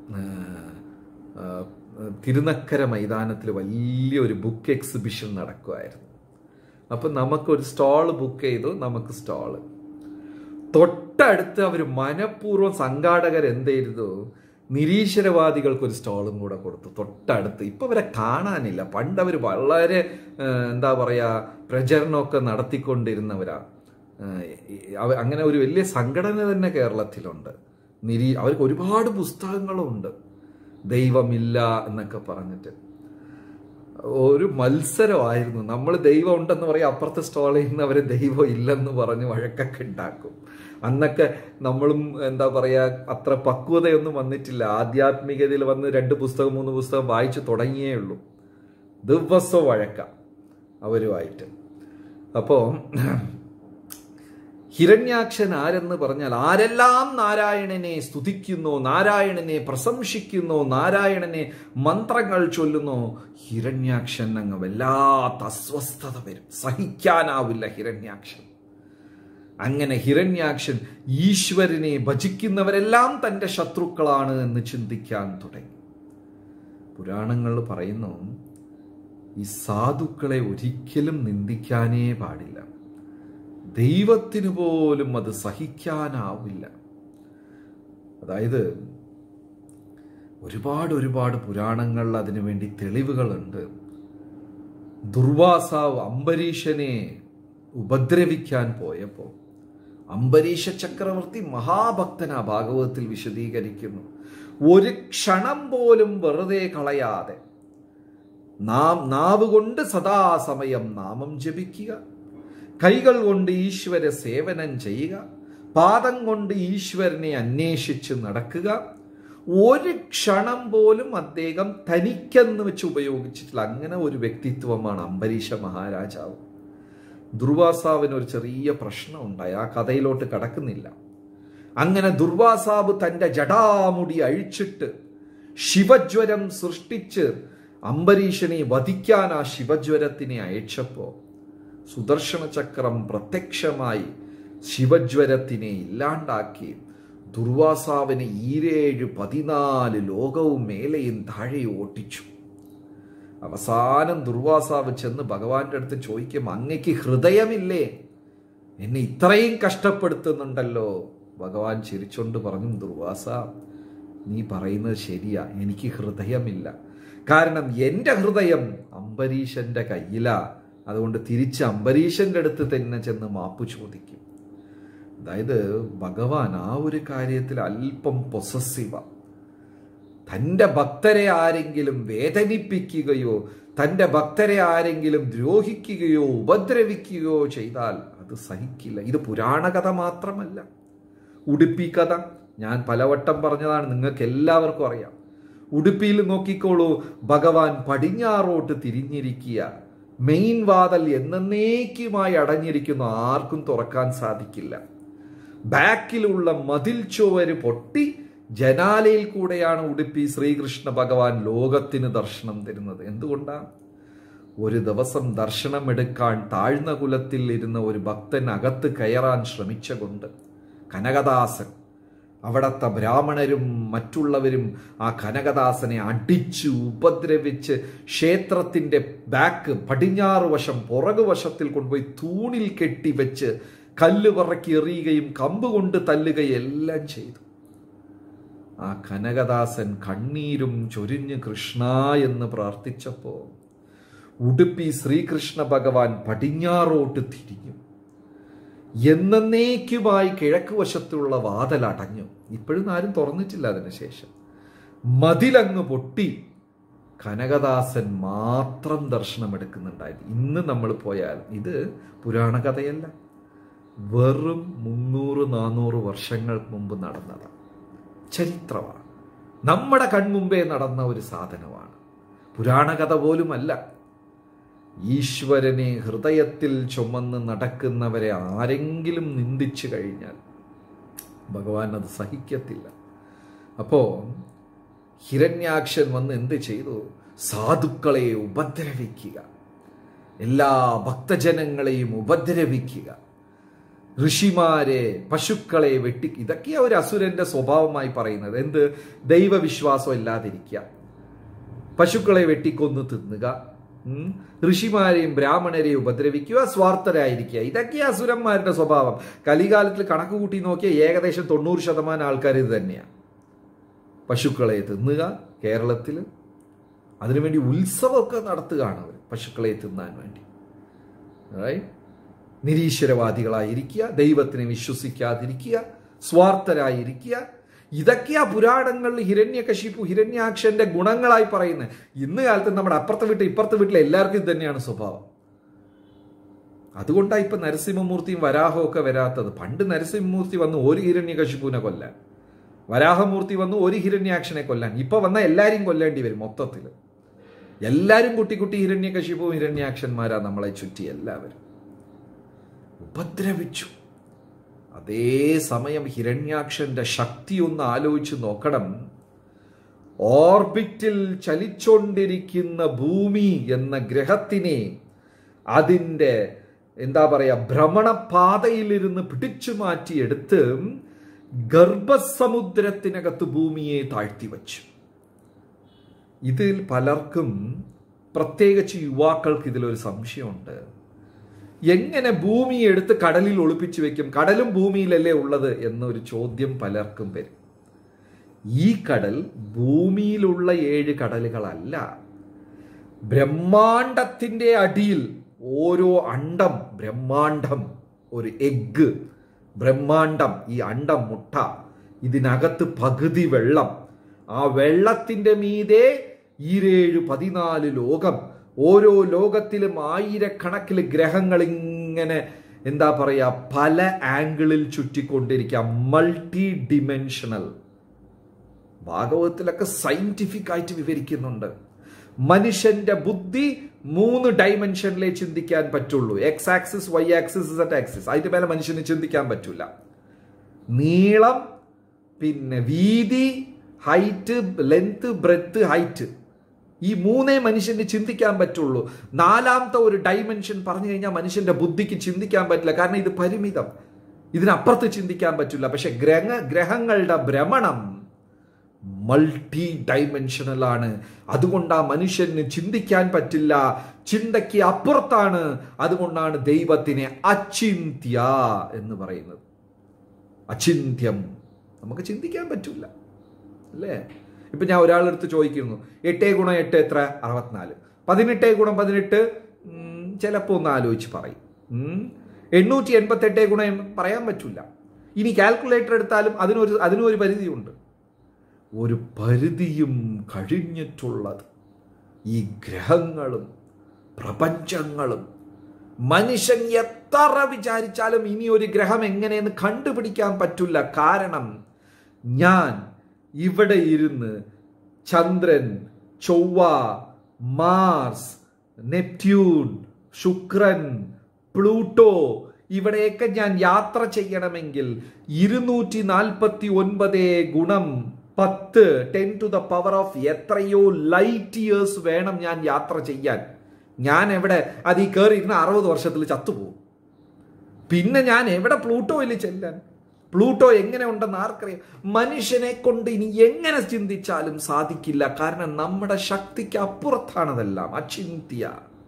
Speaker 1: തിരുനക്കര മൈതാനത്തിൽ വലിയൊരു ബുക്ക് എക്സിബിഷൻ നടക്കുമായിരുന്നു. അപ്പം നമുക്കൊരു സ്റ്റാള് ബുക്ക് ചെയ്തു. നമുക്ക് സ്റ്റാള് തൊട്ടടുത്ത് അവർ മനഃപൂർവ്വം സംഘാടകർ എന്ത് ചെയ്തു, നിരീശ്വരവാദികൾക്ക് ഒരു സ്റ്റാളും കൂടെ കൊടുത്തു തൊട്ടടുത്ത്. ഇപ്പം അവരെ കാണാനില്ല. പണ്ട് അവർ വളരെ എന്താ പറയുക പ്രചരണമൊക്കെ നടത്തിക്കൊണ്ടിരുന്നവരാ. അങ്ങനെ ഒരു വലിയ സംഘടന തന്നെ കേരളത്തിലുണ്ട്. നിരീ അവർക്ക് ഒരുപാട് പുസ്തകങ്ങളുണ്ട്, ദൈവമില്ല എന്നൊക്കെ പറഞ്ഞിട്ട്. ഒരു മത്സരമായിരുന്നു. നമ്മൾ ദൈവം ഉണ്ടെന്ന് പറയും, അപ്പുറത്തെ സ്റ്റാളിൽ നിന്ന് അവർ ദൈവം ഇല്ലെന്ന് പറഞ്ഞ് വഴക്കൊക്കെ ഉണ്ടാക്കും. അന്നൊക്കെ നമ്മളും എന്താ പറയുക അത്ര പക്വതയൊന്നും വന്നിട്ടില്ല. ആധ്യാത്മികതയിൽ വന്ന് രണ്ട് പുസ്തകം മൂന്ന് പുസ്തകം വായിച്ചു തുടങ്ങിയേ ഉള്ളൂ. ദിവസവും വഴക്ക അവരുമായിട്ട്. അപ്പോൾ ഹിരണ്യാക്ഷൻ ആരെന്ന് പറഞ്ഞാൽ ആരെല്ലാം നാരായണനെ സ്തുതിക്കുന്നോ, നാരായണനെ പ്രശംസിക്കുന്നോ, നാരായണനെ മന്ത്രങ്ങൾ ചൊല്ലുന്നോ, ഹിരണ്യാക്ഷൻ അങ്ങ് വല്ലാത്ത അസ്വസ്ഥത വരും. സഹിക്കാനാവില്ല ഹിരണ്യാക്ഷൻ. അങ്ങനെ ഹിരണ്യാക്ഷൻ ഈശ്വരനെ ഭജിക്കുന്നവരെല്ലാം തൻ്റെ ശത്രുക്കളാണ് എന്ന് ചിന്തിക്കാൻ തുടങ്ങി. പുരാണങ്ങൾ പറയുന്നു ഈ സാധുക്കളെ ഒരിക്കലും നിന്ദിക്കാനേ പാടില്ല. ദൈവത്തിന് പോലും അത് സഹിക്കാനാവില്ല. അതായത് ഒരുപാട് ഒരുപാട് പുരാണങ്ങളിൽ അതിനു വേണ്ടി തെളിവുകളുണ്ട്. ദുർവാസാവ് അംബരീഷനെ ഉപദ്രവിക്കാൻ പോയപ്പോൾ അംബരീഷ ചക്രവർത്തി മഹാഭക്തനാ, ഭാഗവതത്തിൽ വിശദീകരിക്കുന്നു. ഒരു ക്ഷണം പോലും വെറുതെ കളയാതെ നാം നാവ് കൊണ്ട് സദാസമയം നാമം ജപിക്കുക, കൈകൾ കൊണ്ട് ഈശ്വര സേവനം ചെയ്യുക, പാദം കൊണ്ട് ഈശ്വരനെ അന്വേഷിച്ച് നടക്കുക. ഒരു ക്ഷണം പോലും അദ്ദേഹം തനിക്കെന്ന് വെച്ച് ഉപയോഗിച്ചിട്ടില്ല. അങ്ങനെ ഒരു വ്യക്തിത്വമാണ് അംബരീഷ മഹാരാജാവ്. ദുർവാസാവിന് ഒരു ചെറിയ പ്രശ്നം ഉണ്ടായി, ആ കഥയിലോട്ട് കടക്കുന്നില്ല. അങ്ങനെ ദുർവാസാവ് തൻ്റെ ജടാമുടി അഴിച്ചിട്ട് ശിവജ്വരം സൃഷ്ടിച്ച് അംബരീഷനെ വധിക്കാൻ ആ ശിവജ്വരത്തിനെ അയച്ചപ്പോ സുദർശന ചക്രം പ്രത്യക്ഷമായി ശിവജ്വരത്തിനെ ഇല്ലാണ്ടാക്കി ദുർവാസാവിനെ ഈരേഴ് പതിനാല് ലോകവും മേലെയും താഴെയും ഓട്ടിച്ചു. അവസാനം ദുർവാസാവ് ചെന്ന് ഭഗവാന്റെ അടുത്ത് ചോദിക്കും, അങ്ങയ്ക്ക് ഹൃദയമില്ലേ? എന്നെ ഇത്രയും കഷ്ടപ്പെടുത്തുന്നുണ്ടല്ലോ. ഭഗവാൻ ചിരിച്ചോണ്ട് പറഞ്ഞു, ദുർവാസ, നീ പറയുന്നത് ശരിയാ, എനിക്ക് ഹൃദയമില്ല. കാരണം എൻ്റെ ഹൃദയം അംബരീഷന്റെ കയ്യിലാ. അതുകൊണ്ട് തിരിച്ച് അംബരീഷന്റെ അടുത്ത് തന്നെ ചെന്ന് മാപ്പ് ചോദിക്കും. അതായത് ഭഗവാൻ ആ ഒരു കാര്യത്തിൽ അല്പം പൊസസീവാ. തൻ്റെ ഭക്തരെ ആരെങ്കിലും വേദനിപ്പിക്കുകയോ തൻ്റെ ഭക്തരെ ആരെങ്കിലും ദ്രോഹിക്കുകയോ ഉപദ്രവിക്കുകയോ ചെയ്താൽ അത് സഹിക്കില്ല. ഇത് പുരാണ കഥ മാത്രമല്ല, ഉടുപ്പി കഥ ഞാൻ പലവട്ടം പറഞ്ഞതാണ്, നിങ്ങൾക്ക് എല്ലാവർക്കും അറിയാം. ഉടുപ്പിയിൽ നോക്കിക്കോളൂ, ഭഗവാൻ പടിഞ്ഞാറോട്ട് തിരിഞ്ഞിരിക്കുക. മെയിൻ വാതിൽ എന്നേക്കുമായി അടഞ്ഞിരിക്കുന്നു, ആർക്കും തുറക്കാൻ സാധിക്കില്ല. ബാക്കിലുള്ള മതിൽ ചുവര് പൊട്ടി ജനാലയിൽ കൂടെയാണ് ഉടുപ്പി ശ്രീകൃഷ്ണ ഭഗവാൻ ലോകത്തിന് ദർശനം തരുന്നത്. എന്തുകൊണ്ടാണ്? ഒരു ദിവസം ദർശനമെടുക്കാൻ താഴ്ന്ന കുലത്തിൽ ഇരുന്ന ഒരു ഭക്തൻ അകത്ത് കയറാൻ ശ്രമിച്ച കൊണ്ട് കനകദാസൻ, അവിടത്തെ ബ്രാഹ്മണരും മറ്റുള്ളവരും ആ കനകദാസനെ അടിച്ച് ഉപദ്രവിച്ച് ക്ഷേത്രത്തിൻ്റെ ബാക്ക് പടിഞ്ഞാറ് വശം പുറകുവശത്തിൽ കൊണ്ടുപോയി തൂണിൽ കെട്ടിവെച്ച് കല്ല് പറക്കി എറിയുകയും കമ്പ് കൊണ്ട് തല്ലുകയും എല്ലാം ചെയ്തു. ആ കനകദാസൻ കണ്ണീരും ചൊരിഞ്ഞ് കൃഷ്ണ എന്ന് പ്രാർത്ഥിച്ചപ്പോൾ ഉടുപ്പി ശ്രീകൃഷ്ണ ഭഗവാൻ പടിഞ്ഞാറോട്ട് തിരിഞ്ഞു. എന്നേക്കുമായി കിഴക്ക് വശത്തുള്ള വാതിൽ അടഞ്ഞു. ഇപ്പോഴും ആരും തുറന്നിട്ടില്ല. അതിനുശേഷം മതിലങ്ങ് പൊട്ടി കനകദാസൻ മാത്രം ദർശനമെടുക്കുന്നുണ്ടായിരുന്നു. ഇന്ന് നമ്മൾ പോയാൽ ഇത് പുരാണ കഥയല്ല, വെറും മുന്നൂറ് നാനൂറ് വർഷങ്ങൾക്ക് മുമ്പ് നടന്നതാണ്, ചരിത്രമാണ്, നമ്മുടെ കൺമുമ്പേ നടന്ന ഒരു സാധനമാണ്, പുരാണ കഥ പോലുമല്ല. ഈശ്വരനെ ഹൃദയത്തിൽ ചുമന്ന് നടക്കുന്നവരെ ആരെങ്കിലും നിന്ദിച്ചു കഴിഞ്ഞാൽ ഭഗവാൻ അത് സഹിക്കത്തില്ല. അപ്പോൾ ഹിരണ്യാക്ഷൻ വന്ന് എന്ത് ചെയ്തു? സാധുക്കളെ ഉപദ്രവിക്കുക, എല്ലാ ഭക്തജനങ്ങളെയും ഉപദ്രവിക്കുക, ഋഷിമാരെ പശുക്കളെ വെട്ടി, ഇതൊക്കെയാ ഒരു അസുരന്റെ സ്വഭാവമായി പറയുന്നത്. എന്ത്? ദൈവവിശ്വാസം ഇല്ലാതിരിക്കുക, പശുക്കളെ വെട്ടിക്കൊന്ന് തിന്നുക, ഋഷിമാരെയും ബ്രാഹ്മണരെയും ഉപദ്രവിക്കുക, സ്വാർത്ഥരായിരിക്കുക. ഇതൊക്കെയാ അസുരന്മാരുടെ സ്വഭാവം. കലികാലത്തിൽ കണക്ക് കൂട്ടി നോക്കിയാൽ ഏകദേശം തൊണ്ണൂറ് ശതമാനം ആൾക്കാർ ഇത് തന്നെയാണ്. പശുക്കളെ തിന്നുക, കേരളത്തിൽ അതിനുവേണ്ടി ഉത്സവമൊക്കെ നടത്തുകയാണ് അവർ, പശുക്കളെ തിന്നാൻ വേണ്ടി. നിരീശ്വരവാദികളായിരിക്കുക, ദൈവത്തിനെ വിശ്വസിക്കാതിരിക്കുക, സ്വാർത്ഥരായിരിക്കുക. ഇതൊക്കെയാ പുരാണങ്ങളിൽ ഹിരണ്യകശിപു ഹിരണ്യാക്ഷന്റെ ഗുണങ്ങളായി പറയുന്നത്. ഇന്ന് കാലത്ത് നമ്മുടെ അപ്പുറത്തെ വീട്ടിൽ ഇപ്പുറത്തെ വീട്ടിൽ എല്ലാവർക്കും ഇത് തന്നെയാണ് സ്വഭാവം. അതുകൊണ്ടാണ് ഇപ്പൊ നരസിംഹമൂർത്തിയും വരാഹവും ഒക്കെ വരാത്തത്. പണ്ട് നരസിംഹമൂർത്തി വന്ന് ഒരു ഹിരണ്യകശിപുവിനെ കൊല്ലാൻ, വരാഹമൂർത്തി വന്നു ഒരു ഹിരണ്യാക്ഷനെ കൊല്ലാൻ. ഇപ്പൊ വന്ന എല്ലാരെയും കൊല്ലേണ്ടി വരും. മൊത്തത്തിൽ എല്ലാരും കുട്ടി കുട്ടി ഹിരണ്യകശിപുവും ഹിരണ്യാക്ഷന്മാരാ നമ്മളെ ചുറ്റി. എല്ലാവരും ഉപദ്രവിച്ചു. അതേ സമയം ഹിരണ്യാക്ഷന്റെ ശക്തി ഒന്ന് ആലോചിച്ച് നോക്കണം. ഓർബിറ്റിൽ ചലിച്ചോണ്ടിരിക്കുന്ന ഭൂമി എന്ന ഗ്രഹത്തിനെ അതിൻ്റെ എന്താ പറയാ ഭ്രമണപാതയിലിരുന്ന് പിടിച്ചു മാറ്റിയെടുത്ത് ഗർഭസമുദ്രത്തിനകത്ത് ഭൂമിയെ താഴ്ത്തിവച്ചു. ഇതിൽ പലർക്കും, പ്രത്യേകിച്ച് യുവാക്കൾക്ക് ഇതിലൊരു സംശയമുണ്ട്. എങ്ങനെ ഭൂമി എടുത്ത് കടലിൽ ഒളിപ്പിച്ചു വെക്കും? കടലും ഭൂമിയിലല്ലേ ഉള്ളത് എന്നൊരു ചോദ്യം പലർക്കും വരും. ഈ കടൽ ഭൂമിയിലുള്ള ഏഴ് കടലുകളല്ല. ബ്രഹ്മാണ്ടത്തിന്റെ അടിയിൽ ഓരോ അണ്ടം, ബ്രഹ്മാണ്ടം ഒരു എഗ്ഗ്, ബ്രഹ്മാണ്ടം ഈ അണ്ടം മുട്ട, ഇതിനകത്ത് പകുതി വെള്ളം, ആ വെള്ളത്തിന്റെ മീതെ ഈരേഴ് പതിനാല് ലോകം, ഓരോ ലോകത്തിലും ആയിരക്കണക്കിൽ ഗ്രഹങ്ങൾ ഇങ്ങനെ എന്താ പറയാ പല ആംഗിളിൽ ചുറ്റിക്കൊണ്ടിരിക്കുക. Multi dimensional. ഭാഗവതത്തിലൊക്കെ സയന്റിഫിക് ആയിട്ട് വിവരിക്കുന്നുണ്ട്. മനുഷ്യന്റെ ബുദ്ധി മൂന്ന് ഡൈമെൻഷനിലേ ചിന്തിക്കാൻ പറ്റുള്ളൂ. X axis, Y axis, Z axis. അതിന്റെ മേലെ മനുഷ്യന് ചിന്തിക്കാൻ പറ്റൂല. നീളം, പിന്നെ വീതി, ഹൈറ്റ്, ലെങ്ത്, ബ്രെഡ്ത്ത്, ഹൈറ്റ്, ഈ മൂന്നേ മനുഷ്യന് ചിന്തിക്കാൻ പറ്റുള്ളൂ. നാലാമത്തെ ഒരു ഡൈമെൻഷൻ പറഞ്ഞു കഴിഞ്ഞാൽ മനുഷ്യന്റെ ബുദ്ധിക്ക് ചിന്തിക്കാൻ പറ്റില്ല. കാരണം ഇത് പരിമിതം, ഇതിനപ്പുറത്ത് ചിന്തിക്കാൻ പറ്റില്ല. പക്ഷെ ഗ്രഹ ഗ്രഹങ്ങളുടെ ഭ്രമണം മൾട്ടി ഡൈമെൻഷനലാണ്. അതുകൊണ്ട് ആ മനുഷ്യന് ചിന്തിക്കാൻ പറ്റില്ല, ചിന്തയ്ക്ക് അപ്പുറത്താണ്. അതുകൊണ്ടാണ് ദൈവത്തിനെ അചിന്ത്യ എന്ന് പറയുന്നത്. അചിന്ത്യം, നമുക്ക് ചിന്തിക്കാൻ പറ്റില്ല അല്ലേ? ഇപ്പൊ ഞാൻ ഒരാളെടുത്ത് ചോദിക്കുന്നു, എട്ടേ ഗുണം എട്ട് എത്ര? അറുപത്തിനാല്. പതിനെട്ടേ ഗുണം പതിനെട്ട് ചിലപ്പോൾ ഒന്ന് ആലോചിച്ച് പറയും. എണ്ണൂറ്റി എൺപത്തി എട്ടേ ഗുണം പറയാൻ പറ്റില്ല. ഇനി കാൽക്കുലേറ്റർ എടുത്താലും അതിനൊരു അതിനൊരു പരിധിയുണ്ട്. ഒരു പരിധിയും കഴിഞ്ഞിട്ടുള്ളത് ഈ ഗ്രഹങ്ങളും പ്രപഞ്ചങ്ങളും. മനുഷ്യൻ എത്ര വിചാരിച്ചാലും ഇനി ഒരു ഗ്രഹം എങ്ങനെയെന്ന് കണ്ടുപിടിക്കാൻ പറ്റില്ല. കാരണം ഞാൻ ഇവിടെ ഇരുന്ന് ചന്ദ്രൻ, ചൊവ്വ, മാർസ്, നെപ്റ്റ്യൂൺ, ശുക്രൻ, പ്ലൂട്ടോ ഇവിടെയൊക്കെ ഞാൻ യാത്ര ചെയ്യണമെങ്കിൽ ഇരുന്നൂറ്റി നാൽപ്പത്തി ഒൻപത് ഗുണം പത്ത് ten to the power of എത്രയോ ലൈറ്റ് ഇയേഴ്സ് വേണം ഞാൻ യാത്ര ചെയ്യാൻ. ഞാൻ എവിടെ അത് ഈ കയറിയിരുന്ന അറുപത് വർഷത്തിൽ ചത്തുപോകും. പിന്നെ ഞാൻ എവിടെ പ്ലൂട്ടോയിൽ ചെല്ലാൻ? പ്ലൂട്ടോ എങ്ങനെ ഉണ്ടെന്ന് ആർക്കറിയാം? മനുഷ്യനെ കൊണ്ട് ഇനി എങ്ങനെ ചിന്തിച്ചാലും സാധിക്കില്ല. കാരണം നമ്മുടെ ശക്തിക്ക് അപ്പുറത്താണതെല്ലാം. അചിന്ത്യ.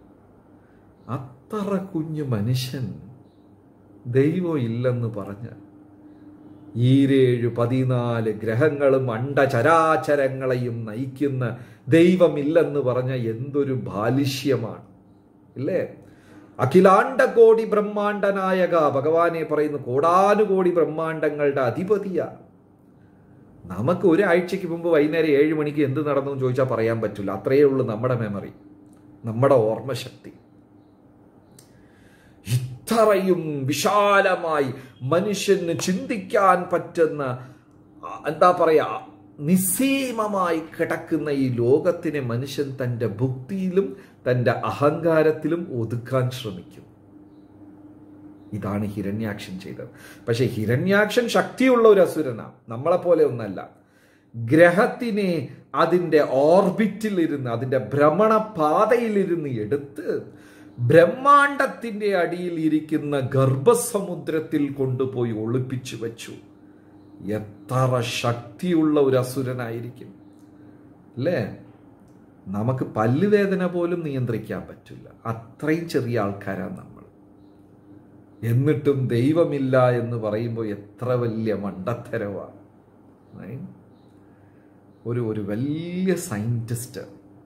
Speaker 1: അത്ര കുഞ്ഞു മനുഷ്യൻ ദൈവം ഇല്ലെന്ന് പറഞ്ഞ ഈരേഴു പതിനാല് ഗ്രഹങ്ങളും അണ്ടചരാചരങ്ങളെയും നയിക്കുന്ന ദൈവമില്ലെന്ന് പറഞ്ഞ എന്തൊരു ബാലിഷ്യമാണ് ഇല്ലേ? അഖിലാണ്ടകോടി ബ്രഹ്മാണ്ട നായക ഭഗവാനെ പറയുന്നു, കോടാനുകോടി ബ്രഹ്മാണ്ടങ്ങളുടെ അധിപതിയാ. നമുക്ക് ഒരാഴ്ചക്ക് മുമ്പ് വൈകുന്നേരം ഏഴ് മണിക്ക് എന്ത് നടന്നു എന്ന് ചോദിച്ചാൽ പറയാൻ പറ്റില്ല. അത്രയേ ഉള്ളൂ നമ്മുടെ മെമ്മറി, നമ്മുടെ ഓർമ്മശക്തി. ഇത്രയും വിശാലമായി മനുഷ്യന് ചിന്തിക്കാൻ പറ്റുന്ന, എന്താ പറയാ, നിസ്സീമമായി കിടക്കുന്ന ഈ ലോകത്തിനെ മനുഷ്യൻ തൻ്റെ ബുദ്ധിയിലും തൻ്റെ അഹങ്കാരത്തിലും ഒതുക്കാൻ ശ്രമിക്കും. ഇതാണ് ഹിരണ്യാക്ഷൻ ചെയ്തത്. പക്ഷെ ഹിരണ്യാക്ഷൻ ശക്തിയുള്ള ഒരു അസുരനാണ്, നമ്മളെ പോലെ ഒന്നല്ല. ഗ്രഹത്തിനെ അതിൻ്റെ ഓർബിറ്റിലിരുന്ന്, അതിൻ്റെ ഭ്രമണപാതയിലിരുന്ന് എടുത്ത് ബ്രഹ്മാണ്ടത്തിന്റെ അടിയിൽ ഇരിക്കുന്ന ഗർഭസമുദ്രത്തിൽ കൊണ്ടുപോയി ഒളിപ്പിച്ചു വെച്ചു. എത്ര ശക്തിയുള്ള ഒരു അസുരനായിരിക്കും അല്ലേ? നമുക്ക് പല്ലുവേദന പോലും നിയന്ത്രിക്കാൻ പറ്റില്ല, അത്രയും ചെറിയ ആൾക്കാരാണ് നമ്മൾ. എന്നിട്ടും ദൈവമില്ല എന്ന് പറയുമ്പോൾ എത്ര വലിയ മണ്ടത്തരവാണ്. ഒരു ഒരു വലിയ സയന്റിസ്റ്റ്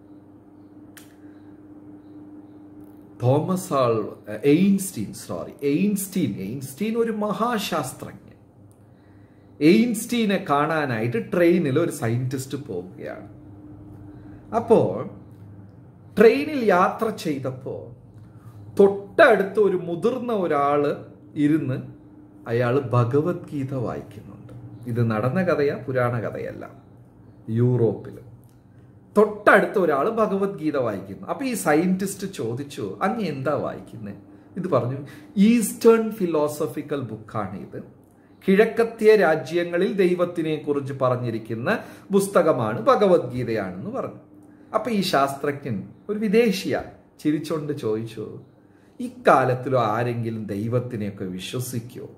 Speaker 1: തോമസ് ആൾ എയിൻസ്റ്റീൻ സോറി എയിൻസ്റ്റീൻ എയിൻസ്റ്റീൻ ഒരു മഹാശാസ്ത്രജ്ഞൻ. എയിൻസ്റ്റീനെ കാണാനായിട്ട് ട്രെയിനിൽ ഒരു സയന്റിസ്റ്റ് പോവുകയാണ്. അപ്പോൾ ട്രെയിനിൽ യാത്ര ചെയ്തപ്പോൾ തൊട്ടടുത്ത് ഒരു മുതിർന്ന ഒരാള് ഇരുന്ന് അയാൾ ഭഗവത്ഗീത വായിക്കുന്നുണ്ട്. ഇത് നടന്ന കഥയാ, പുരാണ കഥയല്ല. യൂറോപ്പിൽ തൊട്ടടുത്ത ഒരാൾ ഭഗവത്ഗീത വായിക്കുന്നു. അപ്പൊ ഈ സയന്റിസ്റ്റ് ചോദിച്ചു, അങ്ങ് എന്താ വായിക്കുന്നത്? ഇത് പറഞ്ഞു, ഈസ്റ്റേൺ ഫിലോസഫിക്കൽ ബുക്കാണ് ഇത്. കിഴക്കത്തിയ രാജ്യങ്ങളിൽ ദൈവത്തിനെ കുറിച്ച് പറഞ്ഞിരിക്കുന്ന പുസ്തകമാണ്, ഭഗവത്ഗീതയാണെന്ന് പറഞ്ഞു. അപ്പൊ ഈ ശാസ്ത്രജ്ഞൻ, ഒരു വിദേശിയാ, ചിരിച്ചോണ്ട് ചോദിച്ചു, ഇക്കാലത്തിലോ ആരെങ്കിലും ദൈവത്തിനെയൊക്കെ വിശ്വസിക്കോ?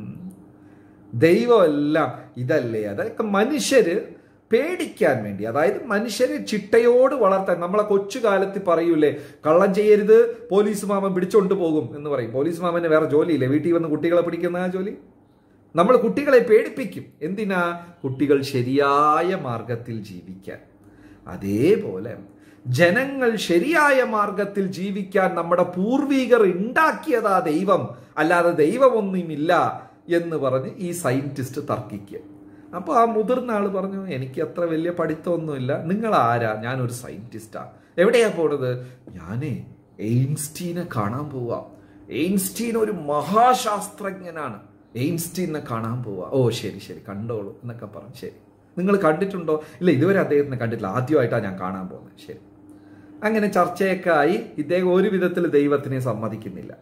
Speaker 1: ദൈവമെല്ലാം ഇതല്ലേ? അതൊക്കെ മനുഷ്യര് പേടിക്കാൻ വേണ്ടി, അതായത് മനുഷ്യരെ ചിട്ടയോട് വളർത്താൻ. നമ്മളെ കൊച്ചു കാലത്ത് പറയൂലേ, കള്ളം ചെയ്യരുത്, പോലീസ് മാമൻ പിടിച്ചോണ്ട് പോകും എന്ന് പറയും. പോലീസ് മാമന് വേറെ ജോലിയില്ലേ, വീട്ടിൽ വന്ന് കുട്ടികളെ പിടിക്കുന്ന ആ ജോലി. നമ്മൾ കുട്ടികളെ പേടിപ്പിക്കും. എന്തിനാ? കുട്ടികൾ ശരിയായ മാർഗത്തിൽ ജീവിക്കാൻ. അതേപോലെ ജനങ്ങൾ ശരിയായ മാർഗത്തിൽ ജീവിക്കാൻ നമ്മുടെ പൂർവികർ ഉണ്ടാക്കിയതാ ദൈവം, അല്ലാതെ ദൈവമൊന്നുമില്ല എന്ന് പറഞ്ഞ് ഈ സയന്റിസ്റ്റ് തർക്കിക്കുക. അപ്പോൾ ആ മുതിർന്ന ആൾ പറഞ്ഞു, എനിക്ക് അത്ര വലിയ പഠിത്തമൊന്നുമില്ല, നിങ്ങൾ ആരാ? ഞാനൊരു സയന്റിസ്റ്റാ. എവിടെയാ പോണത്? ഞാനേ എയിൻസ്റ്റീനെ കാണാൻ പോവാ. എയിൻസ്റ്റീൻ ഒരു മഹാശാസ്ത്രജ്ഞനാണ്, എയിൻസ്റ്റീനെ കാണാൻ പോവാ. ഓ ശരി ശരി, കണ്ടോളൂ എന്നൊക്കെ പറഞ്ഞു. ശരി, നിങ്ങൾ കണ്ടിട്ടുണ്ടോ? ഇല്ല, ഇതുവരെ അദ്ദേഹത്തിനെ കണ്ടിട്ടില്ല, ആദ്യമായിട്ടാണ് ഞാൻ കാണാൻ പോകുന്നത്. ശരി. അങ്ങനെ ചർച്ചയൊക്കെ ആയി. ഇദ്ദേഹം ഒരു വിധത്തിൽ ദൈവത്തിനെ സമ്മതിക്കുന്നില്ല.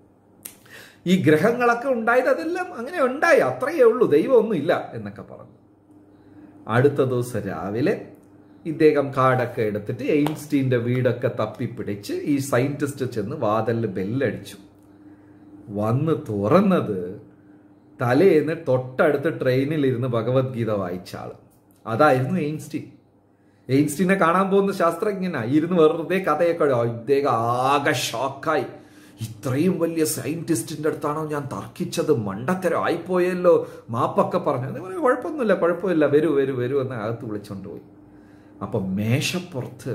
Speaker 1: ഈ ഗ്രഹങ്ങളൊക്കെ ഉണ്ടായത് അതെല്ലാം അങ്ങനെ ഉണ്ടായി, അത്രയേ ഉള്ളൂ, ദൈവമൊന്നും ഇല്ല എന്നൊക്കെ പറഞ്ഞു. അടുത്ത ദിവസം രാവിലെ ഇദ്ദേഹം കാർഡൊക്കെ എടുത്തിട്ട് എയിൻസ്റ്റീൻ്റെ വീടൊക്കെ തപ്പിപ്പിടിച്ച് ഈ സയന്റിസ്റ്റ് ചെന്ന് വാതിലിൽ ബെല്ലടിച്ചു. വന്ന് തുറന്നത് തലേന്ന് തൊട്ടടുത്ത് ട്രെയിനിലിരുന്ന് ഭഗവത്ഗീത വായിച്ച ആള്. അതായിരുന്നു എയിൻസ്റ്റീൻ. എയിൻസ്റ്റീനെ കാണാൻ പോകുന്ന ശാസ്ത്രജ്ഞനാ ഇരുന്ന് വെറുതെ കഥയൊക്കെ ഇദ്ദേഹം ആകെ ഷോക്കായി. ഇത്രയും വലിയ സയന്റിസ്റ്റിന്റെ അടുത്താണോ ഞാൻ തർക്കിച്ചത്, മണ്ടത്തരം ആയിപ്പോയല്ലോ, മാപ്പൊക്കെ പറഞ്ഞു. അതേപോലെ കുഴപ്പമൊന്നുമില്ല കുഴപ്പമില്ല വരൂ വരൂ വരൂ എന്ന് അകത്ത് വിളിച്ചോണ്ട് പോയി. അപ്പൊ മേശപ്പുറത്ത്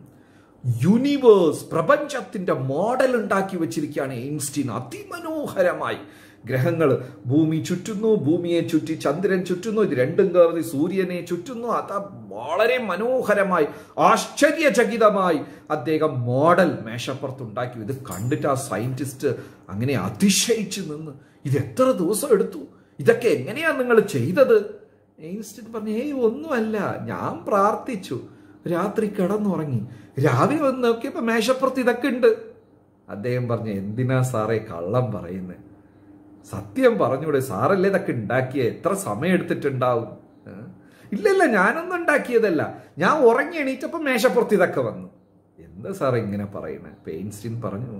Speaker 1: യൂണിവേഴ്സ്, പ്രപഞ്ചത്തിന്റെ മോഡൽ ഉണ്ടാക്കി വെച്ചിരിക്കുകയാണ് എയിൻസ്റ്റീൻ. അതിമനോഹരമായി ഗ്രഹങ്ങൾ, ഭൂമി ചുറ്റുന്നു, ഭൂമിയെ ചുറ്റി ചന്ദ്രൻ ചുറ്റുന്നു, ഇത് രണ്ടും കയറി സൂര്യനെ ചുറ്റുന്നു. അത് വളരെ മനോഹരമായി ആശ്ചര്യചകിതമായി അദ്ദേഹം മോഡൽ മേശപ്പുറത്ത് ഉണ്ടാക്കി. ഇത് കണ്ടിട്ട് ആ സയന്റിസ്റ്റ് അങ്ങനെ അതിശയിച്ചു നിന്ന്, ഇത് എത്ര ദിവസം എടുത്തു, ഇതൊക്കെ എങ്ങനെയാ നിങ്ങൾ ചെയ്തത്? എയിൻസ്റ്റീൻ പറഞ്ഞു, ഏയ് ഒന്നുമല്ല, ഞാൻ പ്രാർത്ഥിച്ചു, രാത്രി കിടന്നുറങ്ങി, രാവിലെ വന്ന് നോക്കിയപ്പോ മേശപ്പുറത്ത് ഇതൊക്കെ ഉണ്ട്. അദ്ദേഹം പറഞ്ഞു, എന്തിനാ സാറേ കള്ളം പറയുന്നത്, സത്യം പറഞ്ഞൂടെ, സാറല്ലേ ഇതൊക്കെ ഉണ്ടാക്കിയ, എത്ര സമയം എടുത്തിട്ടുണ്ടാവും? ഇല്ലല്ല, ഞാനൊന്നും ഉണ്ടാക്കിയതല്ല, ഞാൻ ഉറങ്ങി എണീറ്റപ്പോ മേശപ്പുറത്ത് ഇതൊക്കെ വന്നു. എന്താ സാറേ ഇങ്ങനെ പറയുന്നത്? എയിൻസ്റ്റീൻ പറഞ്ഞു,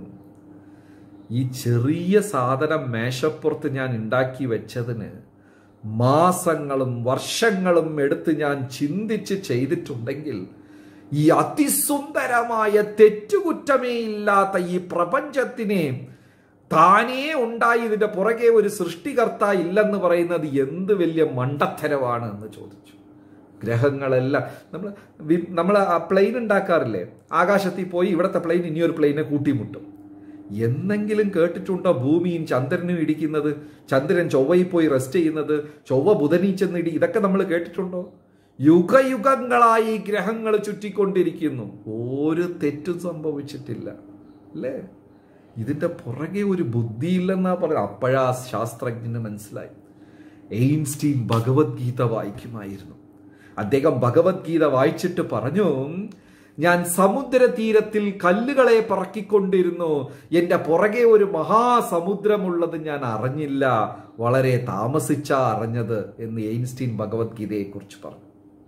Speaker 1: ഈ ചെറിയ സാധനം മേശപ്പുറത്ത് ഞാൻ ഉണ്ടാക്കി വെച്ചതിന് മാസങ്ങളും വർഷങ്ങളും എടുത്ത് ഞാൻ ചിന്തിച്ച് ചെയ്തിട്ടുണ്ടെങ്കിൽ ഈ അതിസുന്ദരമായ തെറ്റുകുറ്റമേ ഇല്ലാത്ത ഈ പ്രപഞ്ചത്തിനെ താനേ ഉണ്ടായി ഇതിന്റെ പുറകെ ഒരു സൃഷ്ടികർത്ത ഇല്ലെന്ന് പറയുന്നത് എന്ത് വലിയ മണ്ടത്തരമാണ് എന്ന് ചോദിച്ചു. ഗ്രഹങ്ങളെല്ലാം നമ്മൾ നമ്മൾ ആ പ്ലെയിൻ ഉണ്ടാക്കാറില്ലേ, ആകാശത്തിൽ പോയി ഇവിടുത്തെ പ്ലെയിൻ ഇനിയൊരു പ്ലെയിനെ കൂട്ടിമുട്ടും. എന്നെങ്കിലും കേട്ടിട്ടുണ്ടോ ഭൂമിയും ചന്ദ്രനും ഇടിക്കുന്നത്, ചന്ദ്രൻ ചൊവ്വയിൽ പോയി റെസ്റ്റ് ചെയ്യുന്നത്, ചൊവ്വ ബുധനിൽ ചെന്ന് ഇടി, ഇതൊക്കെ നമ്മൾ കേട്ടിട്ടുണ്ടോ? യുഗയുഗങ്ങളായി ഗ്രഹങ്ങൾ ചുറ്റിക്കൊണ്ടിരിക്കുന്നു, ഒരു തെറ്റും സംഭവിച്ചിട്ടില്ല അല്ലേ? ഇതിന്റെ പുറകെ ഒരു ബുദ്ധിയില്ലെന്നാ പറയുന്നത്. അപ്പോഴാ ശാസ്ത്രജ്ഞന് മനസ്സിലായി. എയിൻസ്റ്റീൻ ഭഗവത്ഗീത വായിക്കുമായിരുന്നു. അദ്ദേഹം ഭഗവത്ഗീത വായിച്ചിട്ട് പറഞ്ഞു, ഞാൻ സമുദ്രതീരത്തിൽ കല്ലുകളെ പറക്കിക്കൊണ്ടിരുന്നു, എന്റെ പുറകെ ഒരു മഹാസമുദ്രമുള്ളത് ഞാൻ അറിഞ്ഞില്ല, വളരെ താമസിച്ചാ അറിഞ്ഞത് എന്ന് എയിൻസ്റ്റീൻ ഭഗവത്ഗീതയെ കുറിച്ച് പറഞ്ഞു.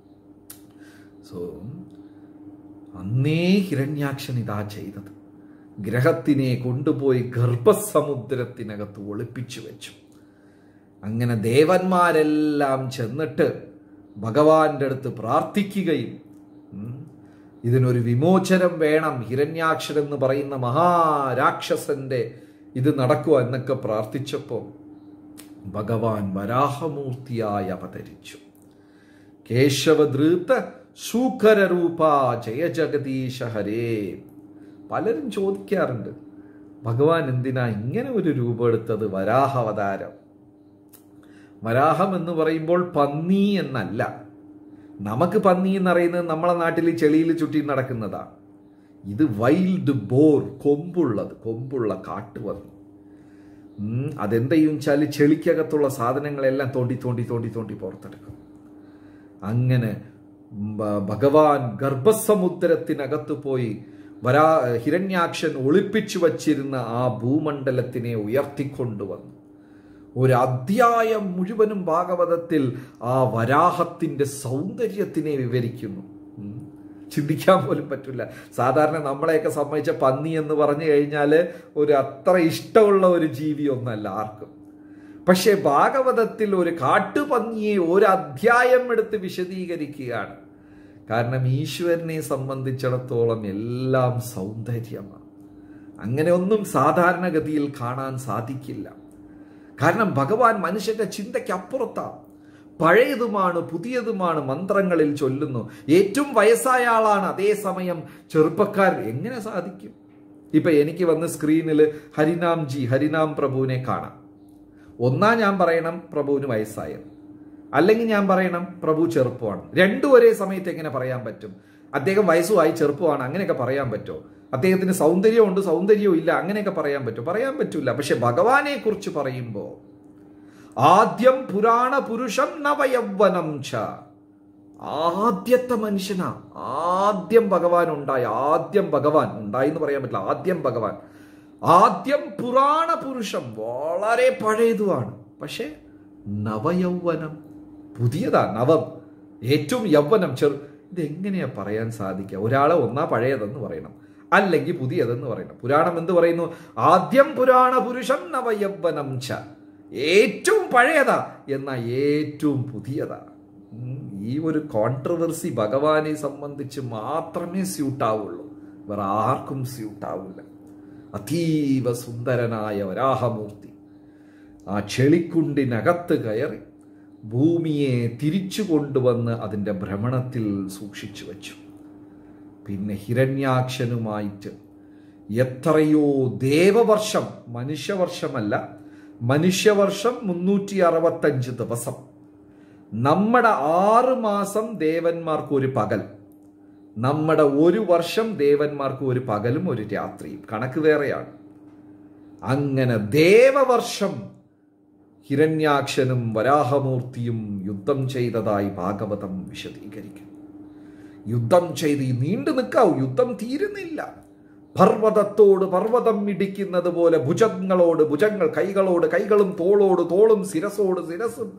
Speaker 1: സോ അന്നേ ഹിരണ്യാക്ഷൻ ഇതാ ചെയ്തത്, ഗ്രഹത്തിനെ കൊണ്ടുപോയി ഗർഭസമുദ്രത്തിനകത്ത് ഒളിപ്പിച്ചു വെച്ചു. അങ്ങനെ ദേവന്മാരെല്ലാം ചെന്നിട്ട് ഭഗവാന്റെ അടുത്ത് പ്രാർത്ഥിക്കുകയും ഇതിനൊരു വിമോചനം വേണം, ഹിരണ്യാക്ഷൻ എന്ന് പറയുന്ന മഹാരാക്ഷസന്റെ ഇത് നടക്കുക എന്നൊക്കെ പ്രാർത്ഥിച്ചപ്പോൾ ഭഗവാൻ വരാഹമൂർത്തിയായി അവതരിച്ചു. കേശവധൃത ശൂഖരൂപ ജയ ജഗദീശ ഹരേ. പലരും ചോദിക്കാറുണ്ട്, ഭഗവാൻ എന്തിനാ ഇങ്ങനെ ഒരു രൂപം എടുത്തത്, വരാഹ അവതാരം? വരാഹം എന്ന് പറയുമ്പോൾ പന്നി എന്നല്ല. നമുക്ക് പന്നി എന്നറിയുന്നത് നമ്മളെ നാട്ടിൽ ചെളിയിൽ ചുറ്റി നടക്കുന്നതാണ്. ഇത് വൈൽഡ് ബോർ, കൊമ്പുള്ളത്, കൊമ്പുള്ള കാട്ടുപന്നി. അതെന്തെയും വെച്ചാൽ ചെളിക്കകത്തുള്ള സാധനങ്ങളെല്ലാം തോണ്ടി തോണ്ടി തോണ്ടി തോണ്ടി പുറത്തെടുക്കും. അങ്ങനെ ഭഗവാൻ ഗർഭസമുദ്രത്തിനകത്ത് പോയി വരാ ഹിരണ്യാക്ഷൻ ഒളിപ്പിച്ചു വച്ചിരുന്ന ആ ഭൂമണ്ഡലത്തിനെ ഉയർത്തിക്കൊണ്ടുവന്നു. ഒരു അധ്യായം മുഴുവനും ഭാഗവതത്തിൽ ആ വരാഹത്തിന്റെ സൗന്ദര്യത്തിനെ വിവരിക്കുന്നു. ചിന്തിക്കാൻ പോലും പറ്റില്ല. സാധാരണ നമ്മളെയൊക്കെ സംബന്ധിച്ച പന്നി എന്ന് പറഞ്ഞു കഴിഞ്ഞാൽ ഒരു അത്ര ഇഷ്ടമുള്ള ഒരു ജീവി ഒന്നല്ല ആർക്കും. പക്ഷെ ഭാഗവതത്തിൽ ഒരു കാട്ടുപന്നിയെ ഒരു അധ്യായം എടുത്ത് വിശദീകരിക്കുകയാണ്. കാരണം ഈശ്വരനെ സംബന്ധിച്ചിടത്തോളം എല്ലാം സൗന്ദര്യമാണ്. അങ്ങനെ ഒന്നും സാധാരണഗതിയിൽ കാണാൻ സാധിക്കില്ല. കാരണം ഭഗവാൻ മനുഷ്യന്റെ ചിന്തയ്ക്ക് അപ്പുറത്താണ്. പഴയതുമാണ് പുതിയതുമാണ് മന്ത്രങ്ങളിൽ ചൊല്ലുന്നു. ഏറ്റവും വയസ്സായ ആളാണ്, അതേസമയം ചെറുപ്പക്കാർ. എങ്ങനെ സാധിക്കും? ഇപ്പൊ എനിക്ക് വന്ന് സ്ക്രീനിൽ ഹരിനാം ജി ഹരിനാം പ്രഭുവിനെ കാണാം. ഒന്നാ ഞാൻ പറയണം പ്രഭുവിന് വയസ്സായത്, അല്ലെങ്കിൽ ഞാൻ പറയണം പ്രഭു ചെറുപ്പമാണ്. രണ്ടും ഒരേ സമയത്ത് എങ്ങനെ പറയാൻ പറ്റും? അദ്ദേഹം വയസ്സുമായി ചെറുപ്പമാണ് അങ്ങനെയൊക്കെ പറയാൻ പറ്റുമോ? അദ്ദേഹത്തിന് സൗന്ദര്യമുണ്ട് സൗന്ദര്യവും ഇല്ല അങ്ങനെയൊക്കെ പറയാൻ പറ്റുമോ? പറയാൻ പറ്റില്ല. പക്ഷെ ഭഗവാനെ കുറിച്ച് പറയുമ്പോൾ ആദ്യം പുരാണ പുരുഷം നവയൗവനം ച, ആദ്യത്തെ മനുഷ്യനാ. ആദ്യം ഭഗവാൻ ഉണ്ടായി. ആദ്യം ഭഗവാൻ ഉണ്ടായി എന്ന് പറയാൻ പറ്റില്ല. ആദ്യം ഭഗവാൻ, ആദ്യം പുരാണ പുരുഷം, വളരെ പഴയതുമാണ്. പക്ഷെ നവയൗവനം, പുതിയതാ. നവം, ഏറ്റവും യൗവനം, ചെറു. ഇതെങ്ങനെയാ പറയാൻ സാധിക്കുക? ഒരാളെ ഒന്നാ പഴയതെന്ന് പറയണം, അല്ലെങ്കിൽ പുതിയതെന്ന് പറയണം. പുരാണം എന്ത് പറയുന്നു? ആദ്യം പുരാണ പുരുഷം നവയൗവനം ച, ഏറ്റവും പഴയതാ എന്നാ ഏറ്റവും പുതിയതാ. ഈ ഒരു കോൺട്രവേഴ്സി ഭഗവാനെ സംബന്ധിച്ച് മാത്രമേ സ്യൂട്ടാവുള്ളൂ, വേറെ ആർക്കും സ്യൂട്ടാവില്ല. അതീവ സുന്ദരനായ വരാഹമൂർത്തി ആ ചെളിക്കുണ്ടിനകത്ത് കയറി ഭൂമിയെ തിരിച്ചു കൊണ്ടുവന്ന് അതിൻ്റെ ഭ്രമണത്തിൽ സൂക്ഷിച്ചു വച്ചു. പിന്നെ ഹിരണ്യാക്ഷനുമായിട്ട് എത്രയോ ദേവവർഷം, മനുഷ്യവർഷമല്ല, മനുഷ്യവർഷം മുന്നൂറ്റി അറുപത്തഞ്ച് ദിവസം, നമ്മുടെ ആറ് മാസം ദേവന്മാർക്ക് ഒരു പകൽ, നമ്മുടെ ഒരു വർഷം ദേവന്മാർക്ക് ഒരു പകലും ഒരു രാത്രിയും, കണക്ക് വേറെയാണ്. അങ്ങനെ ദേവവർഷം ഹിരണ്യാക്ഷനും വരാഹമൂർത്തിയും യുദ്ധം ചെയ്തതായി ഭാഗവതം വിശദീകരിക്കും. യുദ്ധം ചെയ്ത് നീണ്ടു നിൽക്കാവൂ, യുദ്ധം തീരുന്നില്ല. പർവ്വതത്തോട് പർവ്വതം ഇടിക്കുന്നത് പോലെ ഭുജങ്ങളോട് ഭുജങ്ങൾ, കൈകളോട് കൈകളും, തോളോട് തോളും, ശിരസോട് ശിരസും.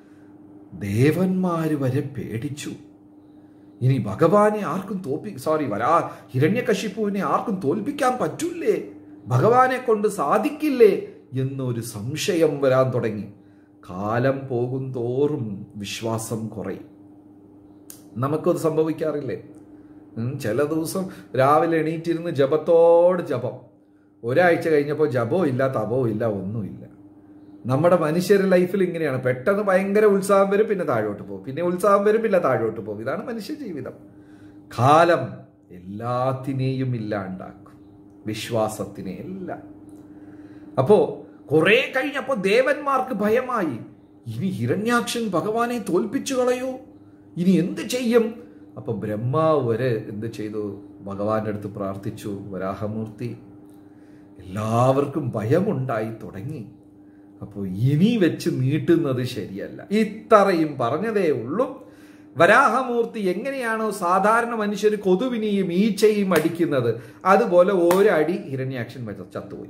Speaker 1: ദേവന്മാര് വരെ പേടിച്ചു. ഇനി ഭഗവാനെ ആർക്കും തോൽപ്പി സോറി വരാ ഹിരണ്യകശിപുവിനെ ആർക്കും തോൽപ്പിക്കാൻ പറ്റൂലേ, ഭഗവാനെ കൊണ്ട് സാധിക്കില്ലേ എന്നൊരു സംശയം വരാൻ തുടങ്ങി. കാലം പോകും തോറും വിശ്വാസം കുറയും. നമുക്കത് സംഭവിക്കാറില്ലേ? ചില ദിവസം രാവിലെ എണീറ്റിരുന്ന് ജപത്തോട് ജപം, ഒരാഴ്ച കഴിഞ്ഞപ്പോൾ ജപവും ഇല്ല, തപവും ഇല്ല, ഒന്നുമില്ല. നമ്മുടെ മനുഷ്യരുടെ ലൈഫിൽ ഇങ്ങനെയാണ്. പെട്ടെന്ന് ഭയങ്കര ഉത്സാഹം വരും, പിന്നെ താഴോട്ട് പോകും, പിന്നെ ഉത്സാഹം വരും, പിന്നെ താഴോട്ട് പോകും. ഇതാണ് മനുഷ്യ ജീവിതം. കാലം എല്ലാത്തിനെയും ഇല്ലാണ്ടാക്കും, വിശ്വാസത്തിനെ എല്ല. അപ്പോ കുറെ കഴിഞ്ഞപ്പോ ദേവന്മാർക്ക് ഭയമായി. ഇനി ഹിരണ്യാക്ഷൻ ഭഗവാനെ തോൽപ്പിച്ചു കളയോ, ഇനി എന്ത് ചെയ്യും? അപ്പൊ ബ്രഹ്മാവ് വരെ എന്ത് ചെയ്തു? ഭഗവാന്റെ അടുത്ത് പ്രാർത്ഥിച്ചു. വരാഹമൂർത്തി, എല്ലാവർക്കും ഭയമുണ്ടായി തുടങ്ങി. അപ്പോൾ ഇനി വെച്ച് നീട്ടുന്നത് ശരിയല്ല. ഇത്രയും പറഞ്ഞതേ ഉള്ളൂ. വരാഹമൂർത്തി എങ്ങനെയാണോ സാധാരണ മനുഷ്യർ കൊതുവിനെയും ഈച്ചയും അടിക്കുന്നത്, അതുപോലെ ഒരടി ഹിരണ്യാക്ഷൻ ചത്തുപോയി.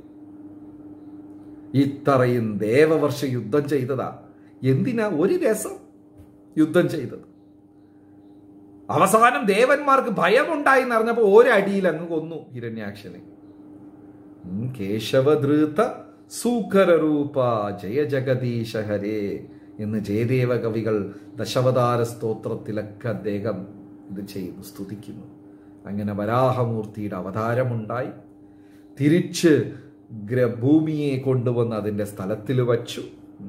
Speaker 1: ഇത്രയും ദേവവർഷ യുദ്ധം ചെയ്തതാ. എന്തിനാ? ഒരു രസം യുദ്ധം ചെയ്തത്. അവസാനം ദേവന്മാർക്ക് ഭയമുണ്ടായി എന്നറിഞ്ഞപ്പോ ഒരടിയിൽ അങ്ങ് കൊന്നു ഹിരണ്യാക്ഷനെ. കേശവധൃത സൂകരൂപ ജയ ജഗദീശ ഹരേ എന്ന് ജയദേവ കവികൾ ദശാവതാര സ്തോത്രത്തിലൊക്കെ അദ്ദേഹം ഇത് ചെയ്യുന്നു, സ്തുതിക്കുന്നു. അങ്ങനെ വരാഹമൂർത്തിയുടെ അവതാരമുണ്ടായി. തിരിച്ച് ഭൂമിയെ കൊണ്ടുവന്ന് അതിൻ്റെ സ്ഥലത്തിൽ വച്ചു.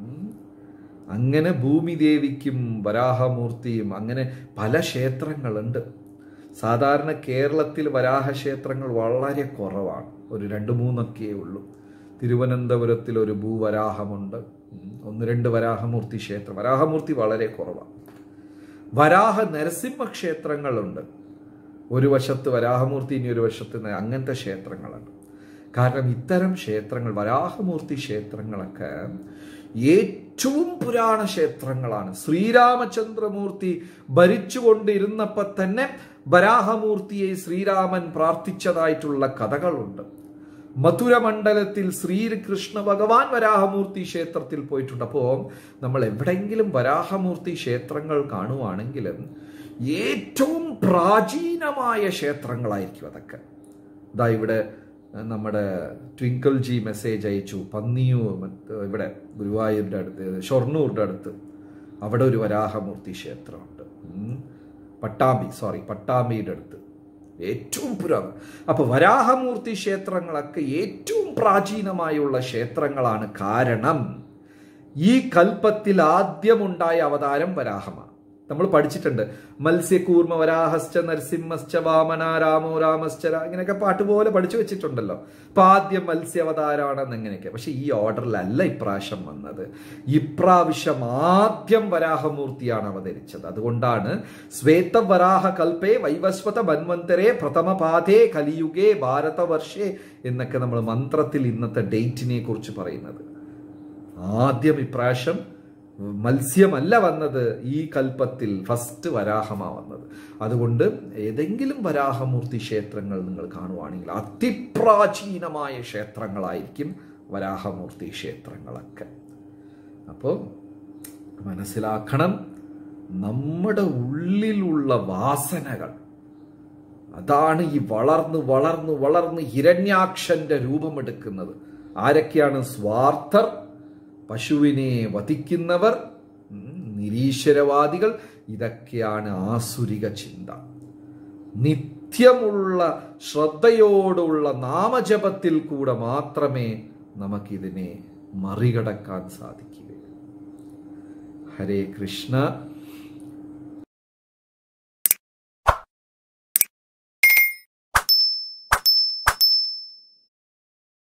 Speaker 1: അങ്ങനെ ഭൂമിദേവിക്കും വരാഹമൂർത്തിയും അങ്ങനെ പല ക്ഷേത്രങ്ങളുണ്ട്. സാധാരണ കേരളത്തിൽ വരാഹക്ഷേത്രങ്ങൾ വളരെ കുറവാണ്, ഒരു രണ്ട് മൂന്നൊക്കെയേ ഉള്ളൂ. തിരുവനന്തപുരത്തിൽ ഒരു ഭൂവരാഹമുണ്ട്, ഒന്ന് രണ്ട് വരാഹമൂർത്തി ക്ഷേത്രം. വരാഹമൂർത്തി വളരെ കുറവാണ്. വരാഹ നരസിംഹ ക്ഷേത്രങ്ങളുണ്ട്, ഒരു വശത്ത് വരാഹമൂർത്തി, ഇനി ഒരു വശത്ത് അങ്ങനത്തെ ക്ഷേത്രങ്ങളുണ്ട്. കാരണം ഇത്തരം ക്ഷേത്രങ്ങൾ, വരാഹമൂർത്തി ക്ഷേത്രങ്ങളൊക്കെ ഏറ്റവും പുരാണ ക്ഷേത്രങ്ങളാണ്. ശ്രീരാമചന്ദ്രമൂർത്തി ഭരിച്ചുകൊണ്ടിരുന്നപ്പോൾ തന്നെ വരാഹമൂർത്തിയെ ശ്രീരാമൻ പ്രാർത്ഥിച്ചതായിട്ടുള്ള കഥകളുണ്ട്. മധുരമണ്ഡലത്തിൽ ശ്രീകൃഷ്ണ ഭഗവാൻ വരാഹമൂർത്തി ക്ഷേത്രത്തിൽ പോയിട്ടുണ്ട്. അപ്പോൾ നമ്മൾ എവിടെയെങ്കിലും വരാഹമൂർത്തി ക്ഷേത്രങ്ങൾ കാണുവാണെങ്കിലും ഏറ്റവും പ്രാചീനമായ ക്ഷേത്രങ്ങളായിരിക്കും അതൊക്കെ. ഇതാ ഇവിടെ നമ്മുടെ ട്വിങ്കിൾ ജി മെസ്സേജ് അയച്ചു. പന്നിയൂർ, ഇവിടെ ഗുരുവായൂരിൻ്റെ അടുത്ത്, ഷൊർണൂറിൻ്റെ അടുത്ത് അവിടെ ഒരു വരാഹമൂർത്തി ക്ഷേത്രമുണ്ട്. പട്ടാമ്പി സോറി പട്ടാമ്പിയുടെ അടുത്ത് ഏറ്റവും പുരാതന. അപ്പൊ വരാഹമൂർത്തി ക്ഷേത്രങ്ങളൊക്കെ ഏറ്റവും പ്രാചീനമായുള്ള ക്ഷേത്രങ്ങളാണ്. കാരണം ഈ കൽപ്പത്തിൽ ആദ്യമുണ്ടായ അവതാരം വരാഹമാണ്. നമ്മൾ പഠിച്ചിട്ടുണ്ട്. മത്സ്യകൂർമ്മ വരാഹശ്ച നരസിംഹശ്ച വാമന രാമോ രാമശ്ചര, ഇങ്ങനെയൊക്കെ പാട്ട് പോലെ പഠിച്ചു വെച്ചിട്ടുണ്ടല്ലോ. അപ്പൊ ആദ്യം മത്സ്യാവതാരമാണെന്ന് എങ്ങനെയൊക്കെ. പക്ഷെ ഈ ഓർഡറിലല്ല ഇപ്രാവശ്യം വന്നത്. ഇപ്രാവശ്യം ആദ്യം വരാഹമൂർത്തിയാണ് അവതരിച്ചത്. അതുകൊണ്ടാണ് ശ്വേതവരാഹ കൽപ്പേ വൈവസ്വത മന്വന്തരേ പ്രഥമപാദേ കലിയുഗേ ഭാരതവർഷേ എന്നൊക്കെ നമ്മൾ മന്ത്രത്തിൽ ഇന്നത്തെ ഡേറ്റിനെ കുറിച്ച് പറയുന്നത്. ആദ്യം ഇപ്രാവശ്യം മത്സ്യമല്ല വന്നത്, ഈ കൽപ്പത്തിൽ ഫസ്റ്റ് വരാഹമാ വന്നത്. അതുകൊണ്ട് ഏതെങ്കിലും വരാഹമൂർത്തി ക്ഷേത്രങ്ങൾ നിങ്ങൾ കാണുവാണെങ്കിൽ അതിപ്രാചീനമായ ക്ഷേത്രങ്ങളായിരിക്കും വരാഹമൂർത്തി ക്ഷേത്രങ്ങളൊക്കെ. അപ്പോൾ മനസ്സിലാക്കണം, നമ്മുടെ ഉള്ളിലുള്ള വാസനകൾ, അതാണ് ഈ വളർന്ന് വളർന്ന് വളർന്ന് ഹിരണ്യാക്ഷന്റെ രൂപമെടുക്കുന്നത്. ആരൊക്കെയാണ്? സ്വാർത്ഥർ, പശുവിനെ വധിക്കുന്നവർ, നിരീശ്വരവാദികൾ, ഇതൊക്കെയാണ് ആസുരിക ചിന്ത. നിത്യമുള്ള ശ്രദ്ധയോടുള്ള നാമജപത്തിൽ കൂടെ മാത്രമേ നമുക്കിതിനെ മറികടക്കാൻ സാധിക്കുകയുള്ളൂ. ഹരേ കൃഷ്ണ.